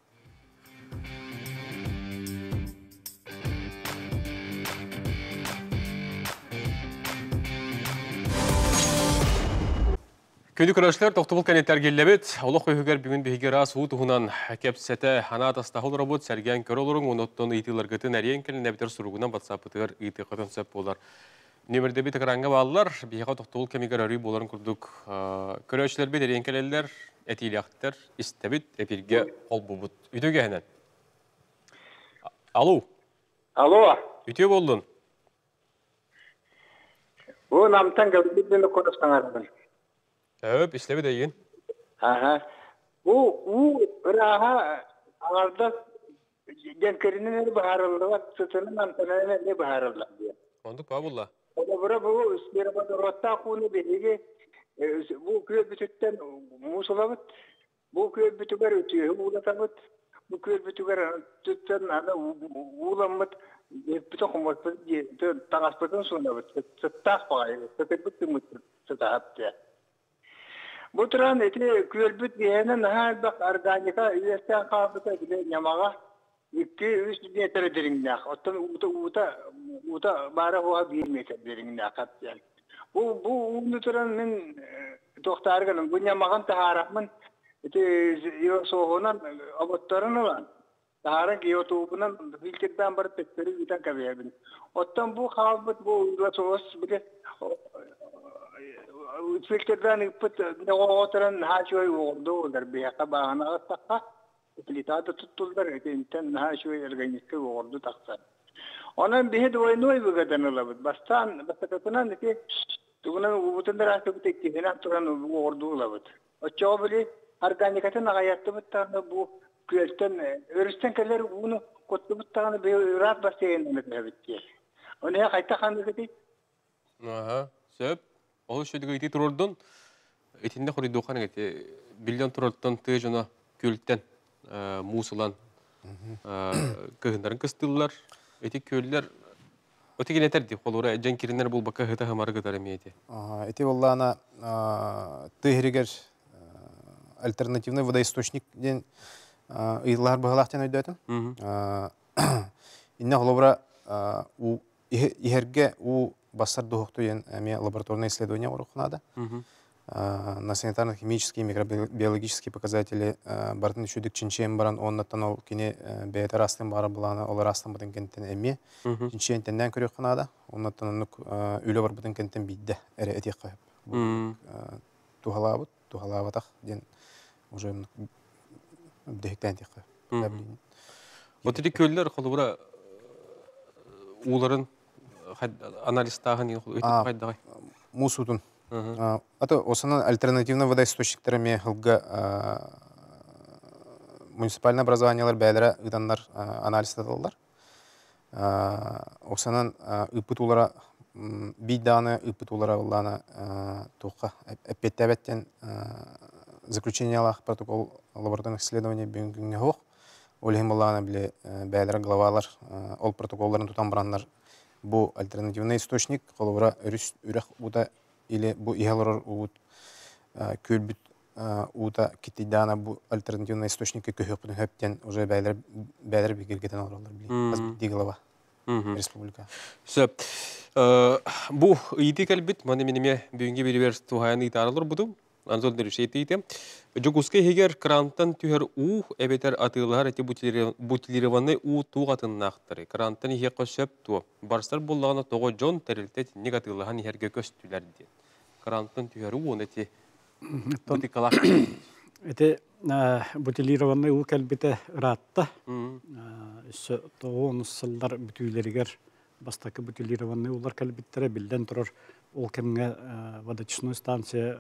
Көндү көрөшлөр токтобул канеттер келлебет. Олох өгөр бүгүн беге рас утугунан кепсете хана тастахыл робот серген көрөлөрүң оноттон итилергетин ариен келин битер суругунан WhatsApp-тыгар ити катын сөп болар. Нөмерде бит экранга баллар, бега токтобул кемигер өрүй боларын курдук. Көрөчлөр бит ариен келелер, этилияктар истебит эпирге колбубут. Үтөгө хенен. Алло. Алло. Үтө болдун. Бу намтан гөлдүн көрөстөңөр. Öp, işlevi de yiyin. Bu raha ağırda genkerinin baharıldı var, sütünün antenine ne baharıldı diye. Onduk Pabullah. O da bura bu ispirabada rotta kunu belirgi bu köy bütütten musulavut, bu köy bütüger ötüyor, uğulatamut, bu köy bütüger tütten ana uğulamut, bütün kumartı tağaspıtın sunavut, sıttaq bağır, sıtırbıttı sıtahap diye. Bu turan eti külbüt diyenen her bak organika üyesten kalbıta bile yamağa 2-3 metre derinlik. Ottan uta bara hoa 1 metre derinlik kapyan. Bu turan men doktorganın bu yamağın taharapmın eti soğunan abottarını var. Taharan ki yotubunan filtrden barı tekleri biten kabiyabın. Ottan bu kalbıt bu ulasos bile filtrden ipet ne oturan haşoy oldu bir kabağına takka filtrada tutuldur eten haşoy organiske oldu taksa onun bir de oyunu bu kadar olabilir bastan bastakatına ki tuğunun butunda rakı tekkiğine turan oldu olabilir o çobili organikatın ayaktı bıttağında bu köyten örüsten keller bunu kutlu bıttağında bir rahat basayın bitti onu ya kayta kandı ki Aha, söp. Ол шөдігі ити тұрордың, етінде қоры доқан әгеті, білден тұрордың тұй жона көлттен мусылан көгіндерін кыстылылар, еті көлілер, өтеген етерді, қолуыра әджен керінер бұл баққа ғыта ғымары ғытар әме еті. Еті боллағына тұйырегер альтернативный водоисточник ден ыйлар быгалактан өйдөтүн. Инне холобра у ихерге у басар духокту ен эме лабораторное исследование орухнада. На санитарно-химические, микробиологические показатели бартын үшүдік чинчен баран оннаттан ол кене бәйті растын бары бұланы олар растын бұтын кенттен әме чинчен тенден көрек қынада оннаттан онық үйлі бар бұтын кенттен бейді әрі әтек қайып тухалабатақ ден уже өбдехіктен әтек қайып. Отыды көлілер қолыбыра уларын анализтағын өтіп қайдағай? Мусутун. Это основной альтернативный водоисточниктарами хылга муниципальное образование бәлері ыдандар анализ еталар. Осынан ыпыт улара биданы ыпыт улара улана тоққа әппеттәбәттен заключение алақ протокол лабораторных исследований бүгінгі хоқ. Олығын болағына біле бәлері главалар ол протоколларын тұтан бұрандар. Бұл альтернативный источник қолыбыра үрек бұда или бу игалор ут көлбүт ута китидана бу альтернативный источник көһөпүн хөптен уже бәйлер бигергетен алалар били. Азбит диглава. Республика. Сөп. Бу ити калбит маны менеме бүгүнкү берибер тухайын итаралар будум. Анзол дөрүшети ите. Жогуске хегер крантан түһөр у эбетер атылар эти бутилированный у тугатын нактыры. Крантан хе кошеп ту. Барстар буллагына того жон терилтет негативлыгын херге көстүлөр ди. Крантан түһөр у нети бутикалак. Это бутилированный у калбите ратта. Isse тоон сылдар бүтүлеригер бастакы бутилированный улар калбиттере билден турар. Ол кемге водочной станция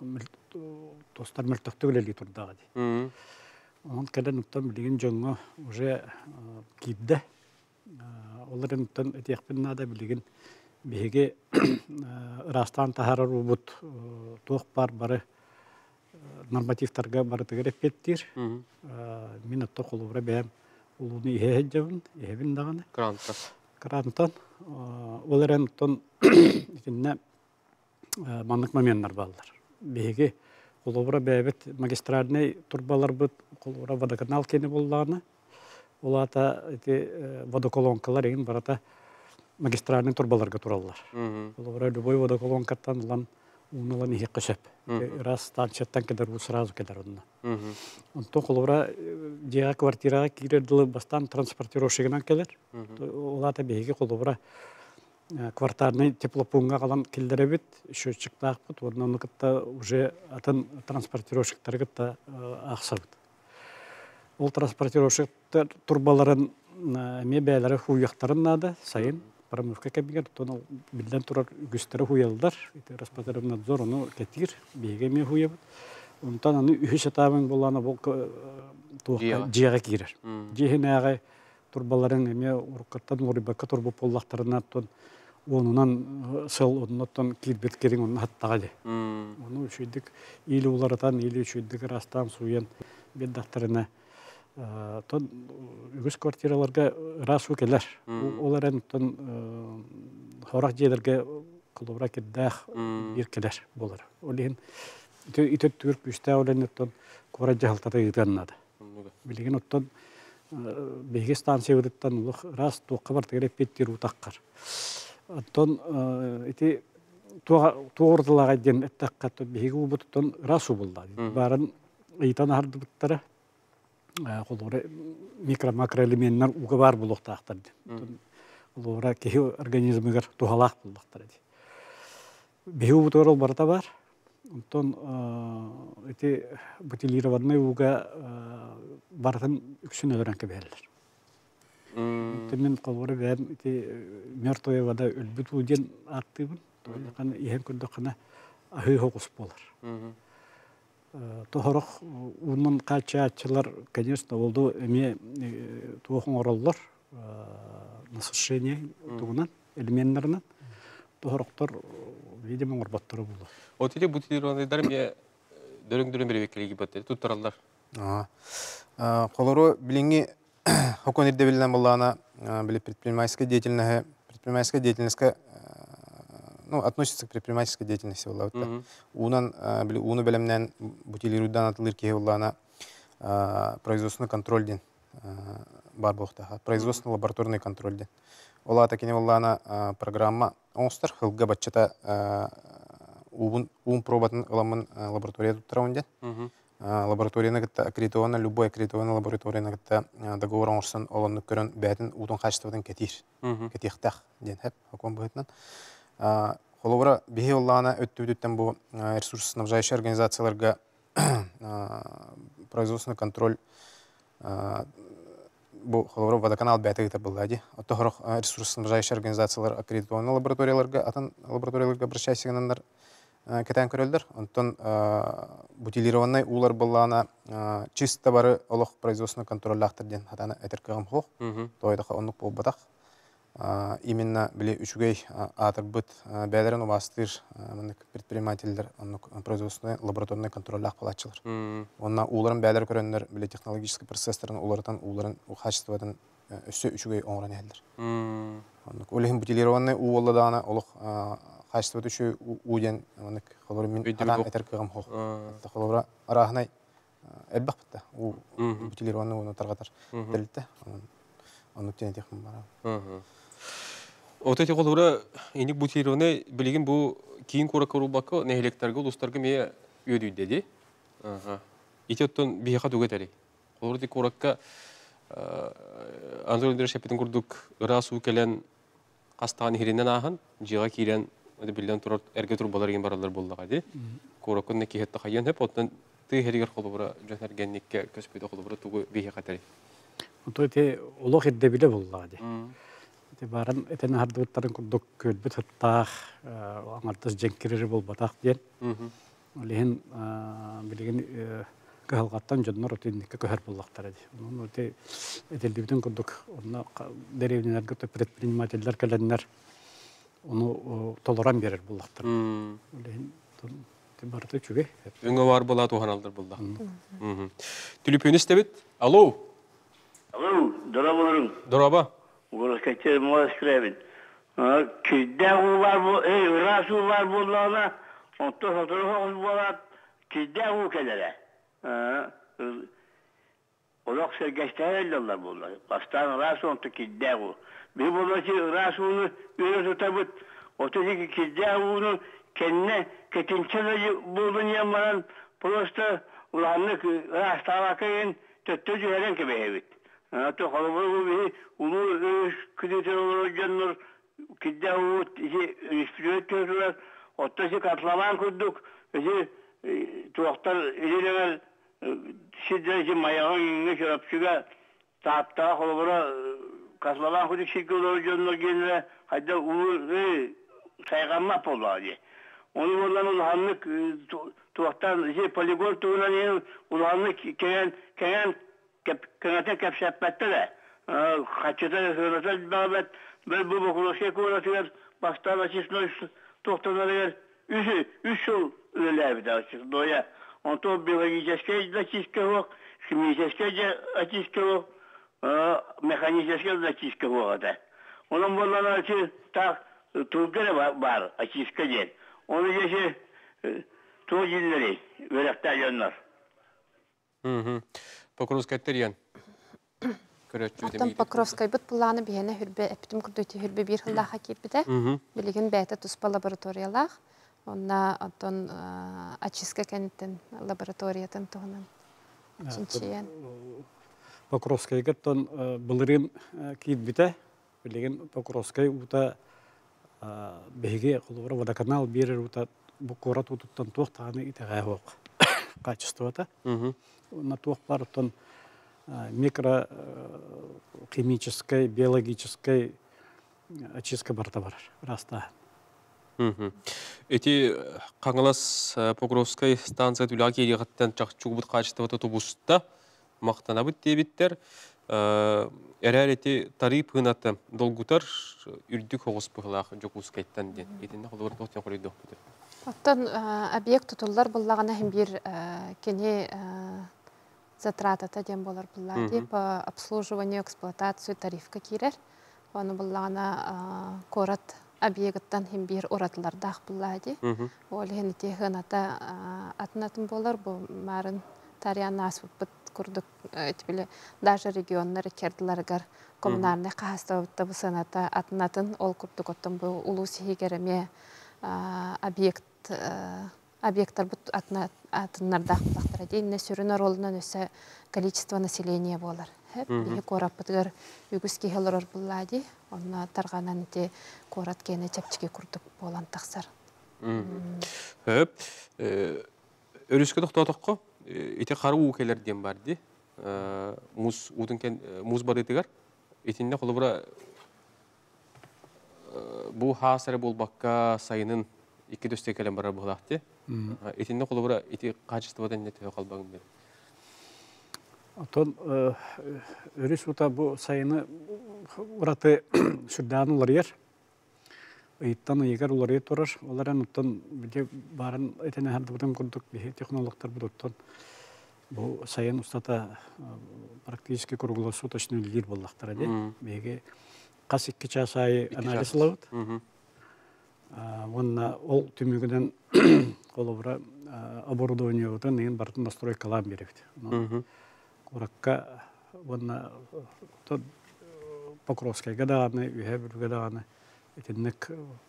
тостар мертөктөгөлели турдагы ди. Он каден уттан билген жоңго уже кидде. Оларын уттан этекпиннада билген беге растан тахарар убут тох бары нормативтарга бары тегереппеттир. Мен отто колубра бем улуны ихеджебин, ихебин даганы. Крантан оларын уттан итинне маннык моменттар балдар. Беге колубра бебет магистральный турбалар бут колубра водоканал кени болларны. Олата эти водоколонкалар еген барата магистральный турбаларга тураллар. Колубра любой водоколонкаттан улан унылан ихе кышеп. Раз станцияттан кедер бу сразу кедер онна. Онтон колубра жега квартирага кирердилы бастан транспортировщигинан келер. Олата беге колубра квартарный теплопунга калан килдеребит, счетчиктак бут, оннан кытта уже атын транспортировщиктарга аксабыт. Ол транспортировщиктар турбаларын мебелери хуяктарын нада сайын промывка кабигер, тон билден турар күстері хуялдар, Роспотребнадзор оны кетир, беге ме хуябыт. Онтан аны үхіш атабын боланы бұл жиға кирер. Жиғын ағай турбаларын эме уруккаттан урибакка турбу поллақтарына тон онунан сыл оннотон кирбет керин онна хаттагали. Оны үшүйдік или уларатан, или үшүйдік растан суян беддақтарына тон үгіс квартираларга расу келер. Оларын тон хорақ жерлерге кылыбыра кеддах бир келер болар. Олин итөт түрк үстә олен тон кора жалтата йганнады. Билген оттон беге станция өттөн улук рас тоққа бар тегереп петтер утаккар. Оттон ити тоордылага ден эттакка беге убуттон расу булды. Барын ыйтан ардыбыттары колора микро-макроэлементтер уга бар булуктактар. Колора ки организмгер тухалак булуктар. Беге убуторол барта бар. Онтон эти бутилированный уга бартын үксүн өрәнке бәлләр. Мен колора бәм эти мертвая вода өлбүт уден аттыбын. Тойлакан иһен күндөкне ахый хокус болар. Тохорох унун качаачылар, конечно, болду эме туохун ороллор насышение тугунан элементтеринен тохороктор видимо орбаттары болду. Отеле бутилированныйдар ме дөрөң-дөрөң бир векилиги баттыр. Туттаралар. Колоро билинги хоконирде билен боллана биле предпринимательская деятельность относится к предпринимательской деятельности. Уны белемнен бутилирудан атылыр кеге улана производственный контроль ден бар бохта. Производственный лабораторный контроль ден. Ола такие улана программа онстар хылга бачата пробатын ыламын лаборатория туттарауын ден. Лабораторияны гытта аккредитована, любой аккредитованный лабораторияны гытта договор оңырсын оланны көрін бәтін утын қачтыватын кетихтақ ден хэп, окон бұғытнан. Холовара бихи оллана өттүбүдүттен бұл ресурсоснабжающие организацияларға производственный контроль бұл холовара водоканал бәті гыта бұллади. Отто хорох ресурсоснабжающие организациялар аккредитованный лабораторияларға, атын лабораторияларға біршайсығынандар кетен көрөлдер. Онтон бутилированный улар боллана чисто бары олох производственный контроль лахтыр ден хатаны әтеркігім хоқ. Тойдақа онлық бол батақ. Именно біле үшігей атыр бұд бәдерін обастыр предпринимательдер производственный лабораторный контроль лақ палатчылар. Онна уларын бәдер көрендер біле технологический процессорын уларытан уларын качестводан өсі үшігей оңыран әлдер. Олехин бутилированный уолладана олық качестводы үші ууден холоры мен атан әтеркігім хоқ. Холора арахынай әлбақ бітті. Бутилированный уны тарғатар дәлітті. Онық тені технім бара. Отети холора иник бутилированный білеген бұл кейін қорақыру бақы нәйлектерге ұлыстарға мее өдейдеді. Ити оттон бейқа түгетәрі. Холорды қораққа Анзорындыр шәпетін күрдік ұрасу кәлен қастаған херінен ағын, жиға кейлен білден тұрар әрге тұр болар еген баралар болдыға де. Қорақын некеетті қайын әп, оттан ты херігер қолыбыра жөнер гәннекке көспейді қолыбыра тұғы бейхе қатары. Онто эти улох идде биле булла ди. Эти барын этен хардыттарын курдук көлбүт хыттах, аңартыс жеңкирери болбатак ден. Олehen билеген калгаттан жоннор отинникке көһөр буллактар ди. Муну эти этелдибитен курдук, онна деревнелерге предпринимательдер келеннер onu толоран берер буллактар. Олehen барты чүге. Өңө бар була туханалдар булда. Телефонист дебит. Алло. Алло, здорово. Здорово. Городская Москва. Кидда улар бу, расулар буллана, он то сотрудник булат, кидда у келере. Олак сергештеллар булла. Бастан расон то кидда у. Bir buradaki rasunu böyle tutabıt, otodaki kidda kendine ketinçeli buldun yamaran, prosta ulanlık rastalakayın töttücü helen gibi evit. Hatta kalabalık bir ulu kreditör olarak canlar kidda u ispiriyet tötüler, otodaki katlaman kurduk, tuğaktar ilerler şiddeti mayağın yenge şarapçıga taaptağa kalabalık Kasmalan kudik şirketler canlar gelene hayda ulu sayganmak oldu diye. Onu oradan ulanlık tuğaktan poligon tuğunan ulanlık keyen kanaten kapşapette de kaçıda söyleser babet ben bu bakılaşa koyulatıyor baştan açısına tuğaktanlar üç yıl öyle bir daha çıktı doya. Ondan biolojik açıska yok, kimyasal açıska yok. Механическая зачистка города. Он был так тургere var açıska değil. Onu geçe tuğilleri verektalyanlar. Покровская терьян. Артам Покровская бут планы бияне хүрбе эптим курдуйти хүрбе бир хылда хакипите. Билеген бәйте туспа лабораториялах. Онна аттон очистка кенттен лабораториятын тугунан. Чинчиен. Покровская геттон былырын кийит бите, билеген Покровская ута беге колора водоканал берер ута букора тутуттан туктаны итеге хок. Качеството. На тух партон микро химической, биологической очистка барта бар. Раста. Эти каңалас Покровская станция түләге егеттен чакчугут качеството тубуста мақтана бұт дебіттер. Әрәреті тариф ғынаты долгутар үрдік оғыз бұғылақ жоқ ұскайттан ден. Етінде қолығыр тоқтен қорейді оқыды. Оттан объект тұтылар бұллағына хем бір кене затратата ден болар бұллады. По обслуживанию, эксплуатацию тарифка керер. Оны бұллағына корат объекттан хим бир оратылардах буллади. Ол хенити хыната атнатын болар бу марын тариян асып курдук этибиле даже регионнар кердиларгар коммунальный кахастабытта бу саната атнатын ол курдук оттон бу улуу сихигереме объекттар бут атыннардах булактара дейинне сүрүнөр олунан өсө количество населения болар. Бии кораппытыгар үгүс кихелорор буллади. Онна тарганан те корат кене чапчыки курдук болан таксар. Өрүскө токтотокко ите кары укелер дем барды. Муз утункен муз барытыгар итинне колубура бу хасары болбакка сайынын 2 дөстекелем бара булакты. Итинне колубура ити качестводан нете калбагын бер. Отон өрүс ута бу сайыны ураты сүрдан улар Ыйттан егер улар турар, оларан оттон биде барын этене хардыбытын курдук технологтар будуттон бу сайын устата практически круглосу точно лидер боллактар де. Беге кас 2 час ай анализ лабыт. Онна ол түмүгүнөн колобура оборудование утан эн бартын настройкалар беребит. Уракка онна то Покровская гаданы, Вихебр гаданы. Этиннек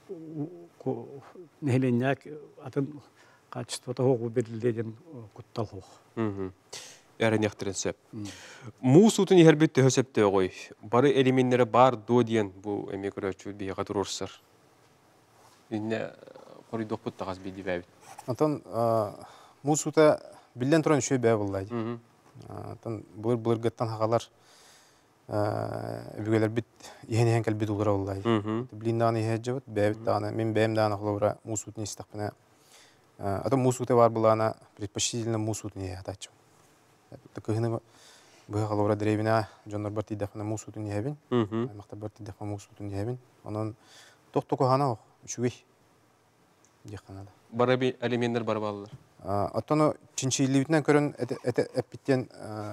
нехленяк атын качеството хогу берилден куттал хог. Ярын яктырынсып. Муз утун ихербитте хөсепте ой. Бары элеминнери бар до диен бу эме көрөчү бийга турурсар. Инне коридок буттагас биди бәбит. Антон муз ута билен туран шөй бә буллайды. Антон булыр гыттан хагалар Бүгелер бит иһен кел бит улар аллай. Блинданы хәҗәбет бәбит даны мен бәм даны хлора мусут не стакпына. Ата мусуты бар булана предпочтительно мусут не хатачу. Такыгыны бу хлора древина жоннор барти дафна мусут не хәбин. Макта барти дафна мусут не хәбин. Анан токтоко хана шуй. Диханада. Бараби элементтер бар балалар. Атаны чинчилибитнән көрөн эте эпиттен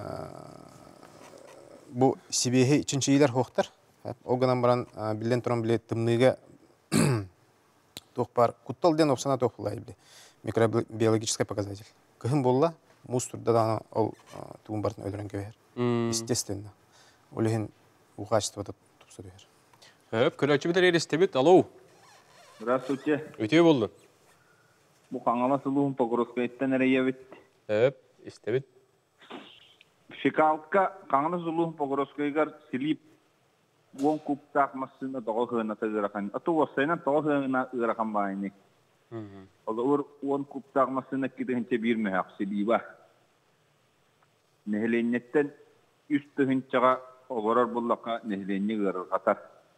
bu sibehe üçüncü iler hoqtar. Olganan baran billen turan bile tımnıga toqpar kuttalden opsana toqlay bile. Mikrobiologический показатель. Кыгын болла мустурда да ол тугун бартын өлөрөн көбөр. Естественно. Олеген у качеството тупса дер. Көрөчү билер элестебит. Алло. Здравствуйте. Өтө болду. Бу каңала сулуун Покровскайттан эреебит. Истебит. Шикалка каңала сулуун Покровскайгар силип вон куптак массына тогохына тагырахан. Ату васайна тогохына ырахан байны. Олор вон куптак массына киденче бирме хаксилиба. Нехленнеттен үстүгүнчага огорор буллака нехленни гырыр катар.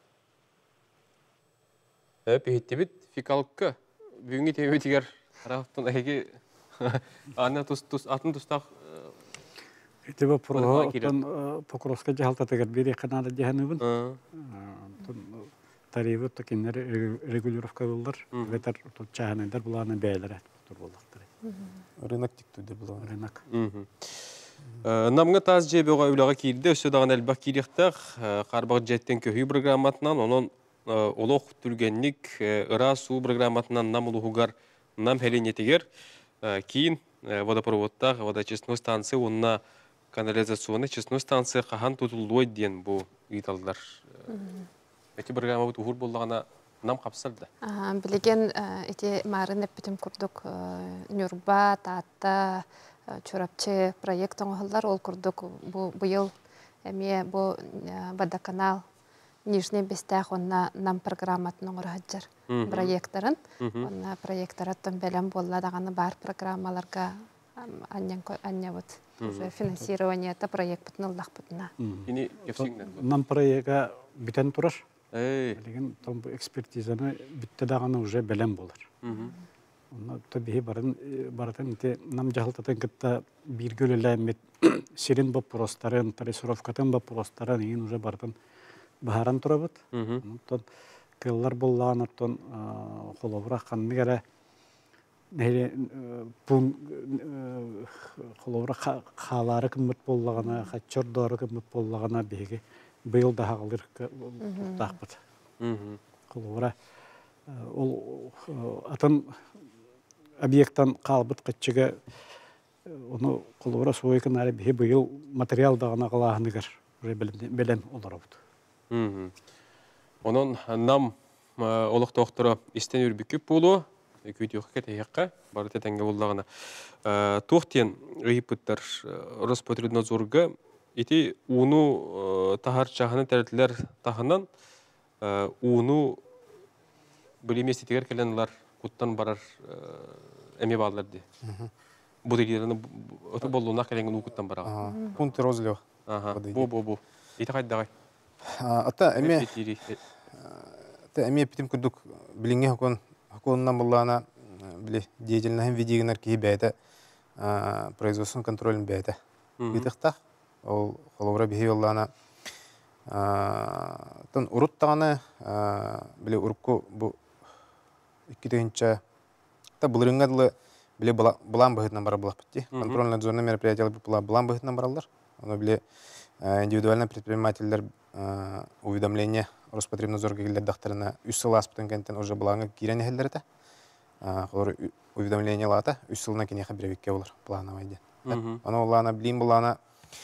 Иттебит фикалка бүгүнкү теметигер тараптан эги аны тус атын тустак это вопрос Покровская жалтатыгар бери канада жаһаныбын. Тарифы такинер регулировка булдар. Ветер тут чаһандар буланы бәйләре тур булдыктыр. Рынок тиктүдер булар. Рынок. Намга таз жебега үлага килде, өсө даган элбак килектер, карбак жеттен көһүй программатынан, онон олох түлгенник ыра суу программатынан нам улугар нам хеленетигер кийин водопроводтаг водочистной станция онна канализационный чистной станция кахан тутулдой ден бу италдар. Эти программа бут угур боллагана нам капсырды. Билеген эти марын эпитим курдук Нюрба, Тата, Чурапчы проектон оғылдар ол курдук быйыл эме бу Водоканал Нижний Бестах онна нам программатын оңырхаджар проекттарын. Онна проекттараттан бәлем болла дағаны бар программаларға анне вот уже финансирование это проект бутын олдақ бутына. Нам проекта битен турар. Леген там экспертизаны битте дағаны уже бәлем болар. Онна табиғи баратын нам жағылтатын кітті бір көлілі сирин бапыростарын, тарисуровкатын бапыростарын ең уже бартын бахаран турабыт. Кыллар боллаған оттон қолабыра қанны кәрі қолабыра қалары кімміт боллағана, қатчордары кімміт боллағана беге бұйыл да қағылыр тақпыт. Қолабыра ол атын объекттан қалбыт қытчыға оны қолыбыра суайкын әрі бе бұйыл материал дағына қалағынығыр білен олар ауды. Онын нам олық тоқтыры істен үрбікіп болу, көйтеуқы кәтейіққа, барды тәңге болдағына. Тоқтен ғипыттар Роспотребнадзорға еті уыну тахар чағыны тәрітілер тағынан уыну білеместетігер кәленілер құттан барар әме бағылар де. Бұл дегелеріні өті болуына кәленген ұқыттан бараға. Пункты розлева. Бу. Еті қайдағай? Ата әме питім күрдік білінге хакуыннан болағына деятельнахын видегенер кейі бәйті производствон контролін бәйті. Бетіқтақ, ол қолуыра бейі олағына тын ұрыттағаны біле ұрыққы бұл 2-тігінші бұлырыңғадылы біле бұлан бұғытынан бара бұлақ бітті. Контрольно-надзорный мероприятиялы бұлан бұғытынан баралар. Оны біле индивидуально предпринимательдер уведомление Роспотребнадзорға келер дақтарына үс сыл аспытын кәнттен уже бұлаңы кирен әхелдер әті. Қолыр уведомление лата үс сылына кенеға біревекке олар бұлағына майден. Оны олағына білейін бұлағына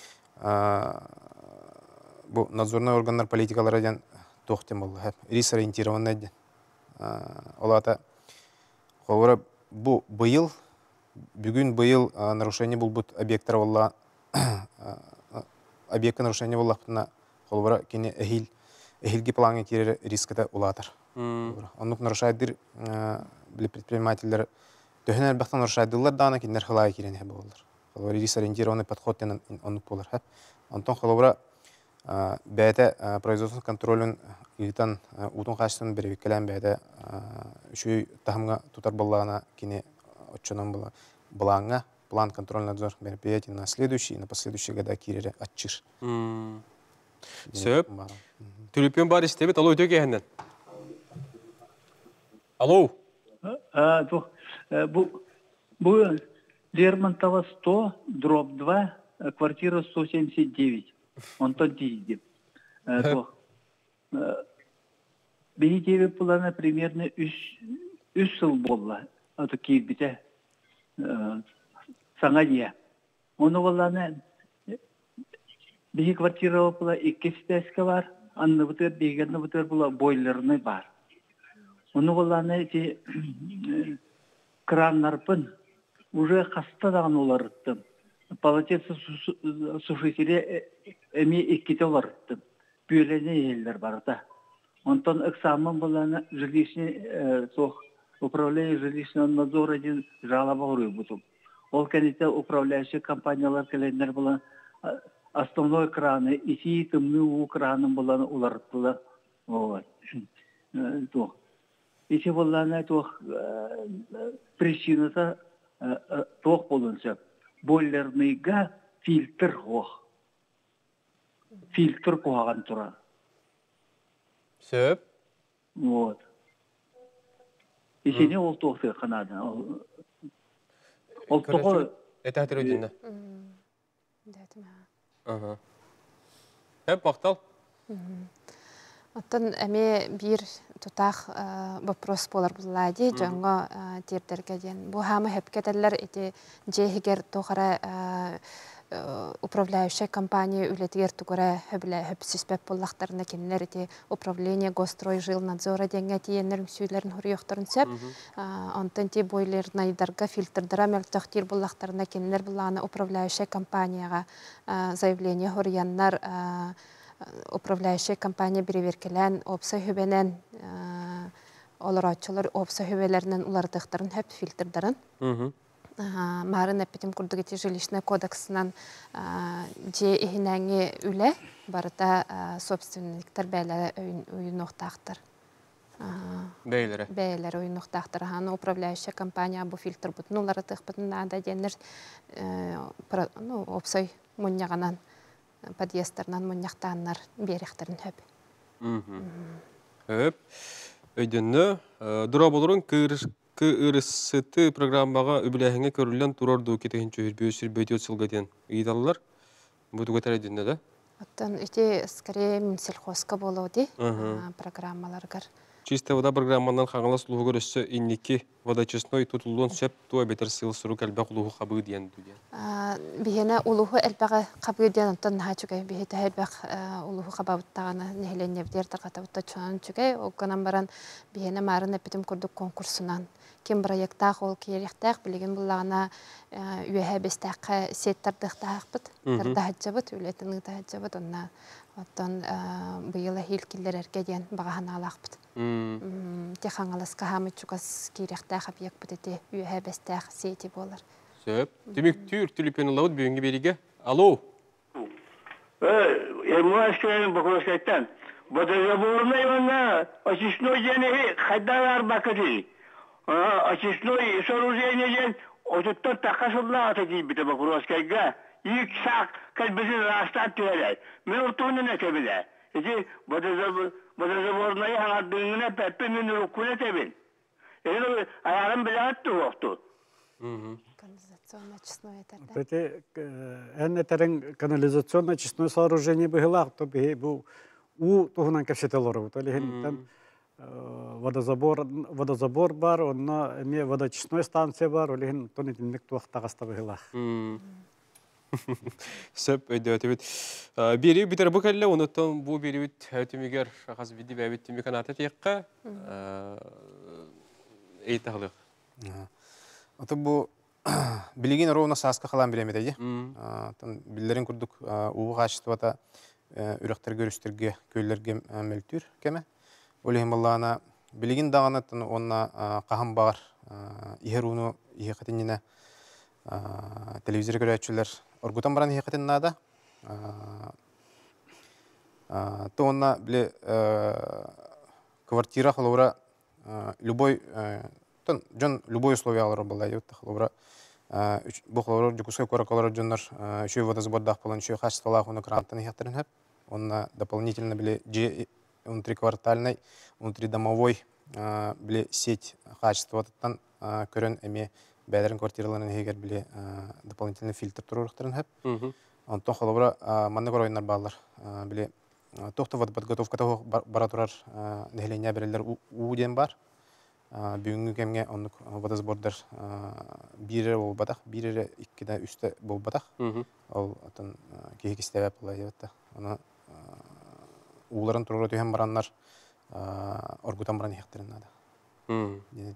бұл надзорный органдар политикалары ден тоқтен болды. Рис ориентированный ден. Олата қолыры бұл бұйыл, бүгін бұйыл нарушение бұл бұд объекттар олға объектка нарушение боллақпытына қолбара кені әхилге плаңы керері рискіті ұлатыр. Онық нарушайдыр предпринимательдер төхін әлбәқтен нарушайдылар дағына кендер қылай керені болылар. Қолбара рис ориентированный подходтен онық болыр. Онтон қолбара бәйті производственный контролін үлітан ұтын қашытын біревеккелен бәйті үші тахымға тұтар болағына кені отчынан болағына план контрольно-надзор мероприятий на следующий и на последующие года кирері атчыр. Сөп. Түліппен бар істебет, алло өте кәйіннен. Алло. Бұл Лермонтова 100, дробь 2, квартира 179. Онтон дейді. Бейі деве бұлана примерно 3 сыл болла. Аты кейбіте саңа дия. Оны болана бейі квартира бұла 2 стәскі бар, анны бұтыр, бейгенні бұтыр бұла бойлерны бар. Оны болана краннарпын уже қастадаған оларыттым. Палатецы сушителе әме 2 оларыттым. Бүйелене елдер барда. Онтон эксамен болана жилищный управление жилищного надзора один жалоба ғыры бұтым. Ол кәнеті управляющий компаниялар кәлендер болан основной краны, isi тымны у кранын болан уларыттылар. Isi боланы причинасы тоқ болынса. Бойлерныйға фильтр қоқ. Фильтр қоған тұра. Сөп? Исене ол тоқты қанады. Ол тоғы... Әті әтір өдіңді? Әп, мақтал? Оттан әме бір тұтақ вопрос болар бұлады, жаңға тердерге ден. Бұл хамы хөпкетелер еті жейгер тоғыра управляющая компания үлетігер тұғыра хөпсіспәп боллақтарына кенілер еті управление гострой жил надзора денге тиенлерін сөйлерін хұрыяқтарын сөп. Онтан те бойлерін айдарға фильтрдара мәлтақтер боллақтарына кенілер бұлағына управляющая компанияға заявление хұрыянлар управляющая компания береверкелен опса хөбенен оларатчылар опса хөбелерінен улардықтарын хөп фильтрдарын. Марын әппетім күрдігіте жилищный кодексынан же ихинәңе үлі барыта собственниктер бәйлері өйін оқтақтыр. Бәйлері өйін оқтақтыр. Управляющая компания бұл фильтр бұтын оларатық бұтын ада денер опсой мұнияғанан подъездарынан мұнияқтанлар беректерін хөп. Хөп. Өйденні дұра болырын ырысыты программаға үбіләхіңе көрілен тұрарду кетеген чөйірбе өсірбөйте өтсілгеден үйдалылар. Бұды көтер әденді, да? Оттан өте скорее мемсельхозка болуды программаларғар. Чистая вода программанан хаңалас лугу көрөссө инники водочистной тутулуон сөп туа бетер сыл сыру кәлбәк лугу хабы диен дүген. Бихена улуху элбәгә кабы диен онтон хачугай бихете элбәк улуху кабабыттаганы нехленне битер тагатабытта чуан чугай окканан баран бихена марын эпитим курдук конкурсунан кем проекттах ол киерихтах билеген буллагана үеһе бестәккә сеттердыктахбыт тардахҗабыт үлетен тахҗабыт онна оттон быйыла хилкиллерерге диен баганалахбыт. Техаңаласка хамы чукас киерихтах объект битете үеһе бестәк сети болар. Сөп. Демек түр түліпен лауд бүйінгі береге. Алло. Москваның бақылыстайтан. Водозаборный вона очистной денеги хайдар бакати. Очистной сооружение отуттан тақасылла атаки бите бақылыстайга. Ик сақ кәлбісін растат түелей. Мен ұртуының әкебілі. Водозаборный аңадыңына пәппі мен ұрыққына тебін. Аяғын біле атты оқты. Бете энетерин канализационно-очистное сооружение быгылак, то бу у тугунан кепсетелору. То лихин водозабор бар, онна эме водочистной станция бар, лихин тонитинник туактагаста быгылак. Сөп өйді өтебет. Бері бітер бұ кәлі, оныттан бұ бері бүт өтімегер қаз биді бәбеттімі канаты текқа әйті қылық. Ото бу билигин ровно саска халам билемедеди. Биллерин курдук уу качеството үрөктөргө өрүстөргө көйлөргө мөлтүр кеме. Олегин баллана билигин дагана онна кахам бар ихеруну ихетинне телевизор көрөчүлөр оргутан баран ихетиннада. То онна биле квартира холора любой Жон любой условия алар балай хлора бу хлора жукуска коракалар жоннар шүй водозабордах болон шүй качестволах уну гранттан ихтерин хеп. Он дополнительно биле внутриквартальный, внутридомовой биле сеть качествотан көрөн эме бәдерин квартираларын эгер биле дополнительный фильтр турурухтарын хеп. Онтон хлора манны коройнар баллар биле токтовод подготовката бара турар нехленя берелер уден бар. Бүгінгі кемге онық водозабордар бире бол батақ, бире иккіде үсті бол батақ. Ол атын кейік істебеп болай ебетті. Оны уыларын тұрғыры түйен баранлар оргутан баран ехтерін ады.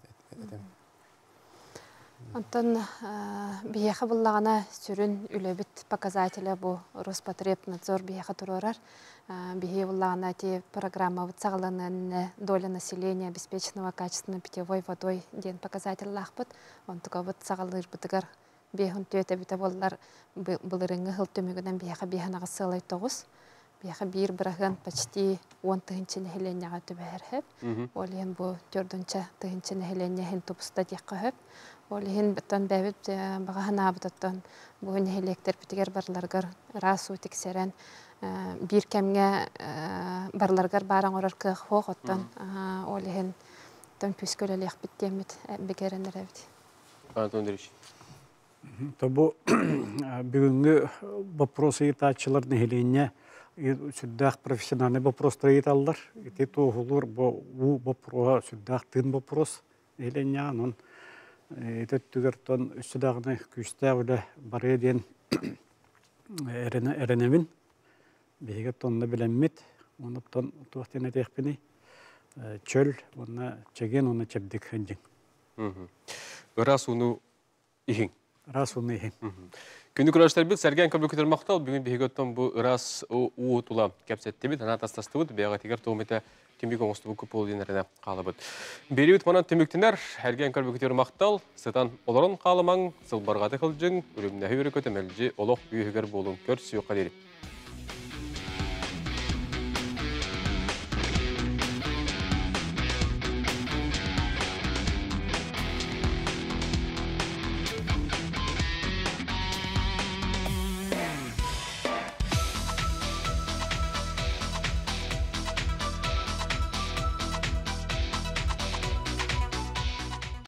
Онтон бияқы бұллағана сүрін үлебіт показателі бұл Роспотребнадзор бияқы тұрорар. Бие бұллағана те программа сағыланын доля населения обеспеченного качественной питьевой водой ден показатель лақпыт. Онтыға бұт сағылыр бұтығар бейхін түйеті біті болар бұлырыңы ғыл төмігінен бияқы бейханаға сылай тоғыз. Бияқы бір бірағын почти 10 тұғынчын әхіленяға түбәр хеп. Олеген бұл 4-інші тұғынчын әхіленяғын тұпыста деққа хеп. Олеген бұттан бәбіп бағағына бұттан бұғын әхілектер бітігер барларғар расу тексерен bir kemge barlargar barang orar kıq hoq ottan olehen ton püskölelek bittemit begerenler evdi. Антон Ильич. То бу бүгүнгү вопросы итачылар нехеленне сүддах профессиональный вопрос троиталдар. Ити тоғулар бу вопроса сүддах тын вопрос нехеленне анон ити түгертон үстүдагыны күстә үле бар еден эреневин беге тонны билеммит онуттан туактен этекпини чөл онна чеген онна чебдик хенжин. Раз уну ихин. Раз уну ихин. Күнді күрәштер бит сәрген көбі көтер мақтал, бүгін бейгеттен бұл раз уы тұла кәпсетті бит, ана тастасты бұд, бейға тегер тоғымета кембек оңысты бұл көп болу денеріне қалы бұд. Бері бұд манан түміктінер, әрген көбі көтер мақтал, сытан оларын қалымаң, сылбарғаты қылжың, үрімнәхі өрі көтемелжі, олық үйігер болуын көр сүйіқа дейді.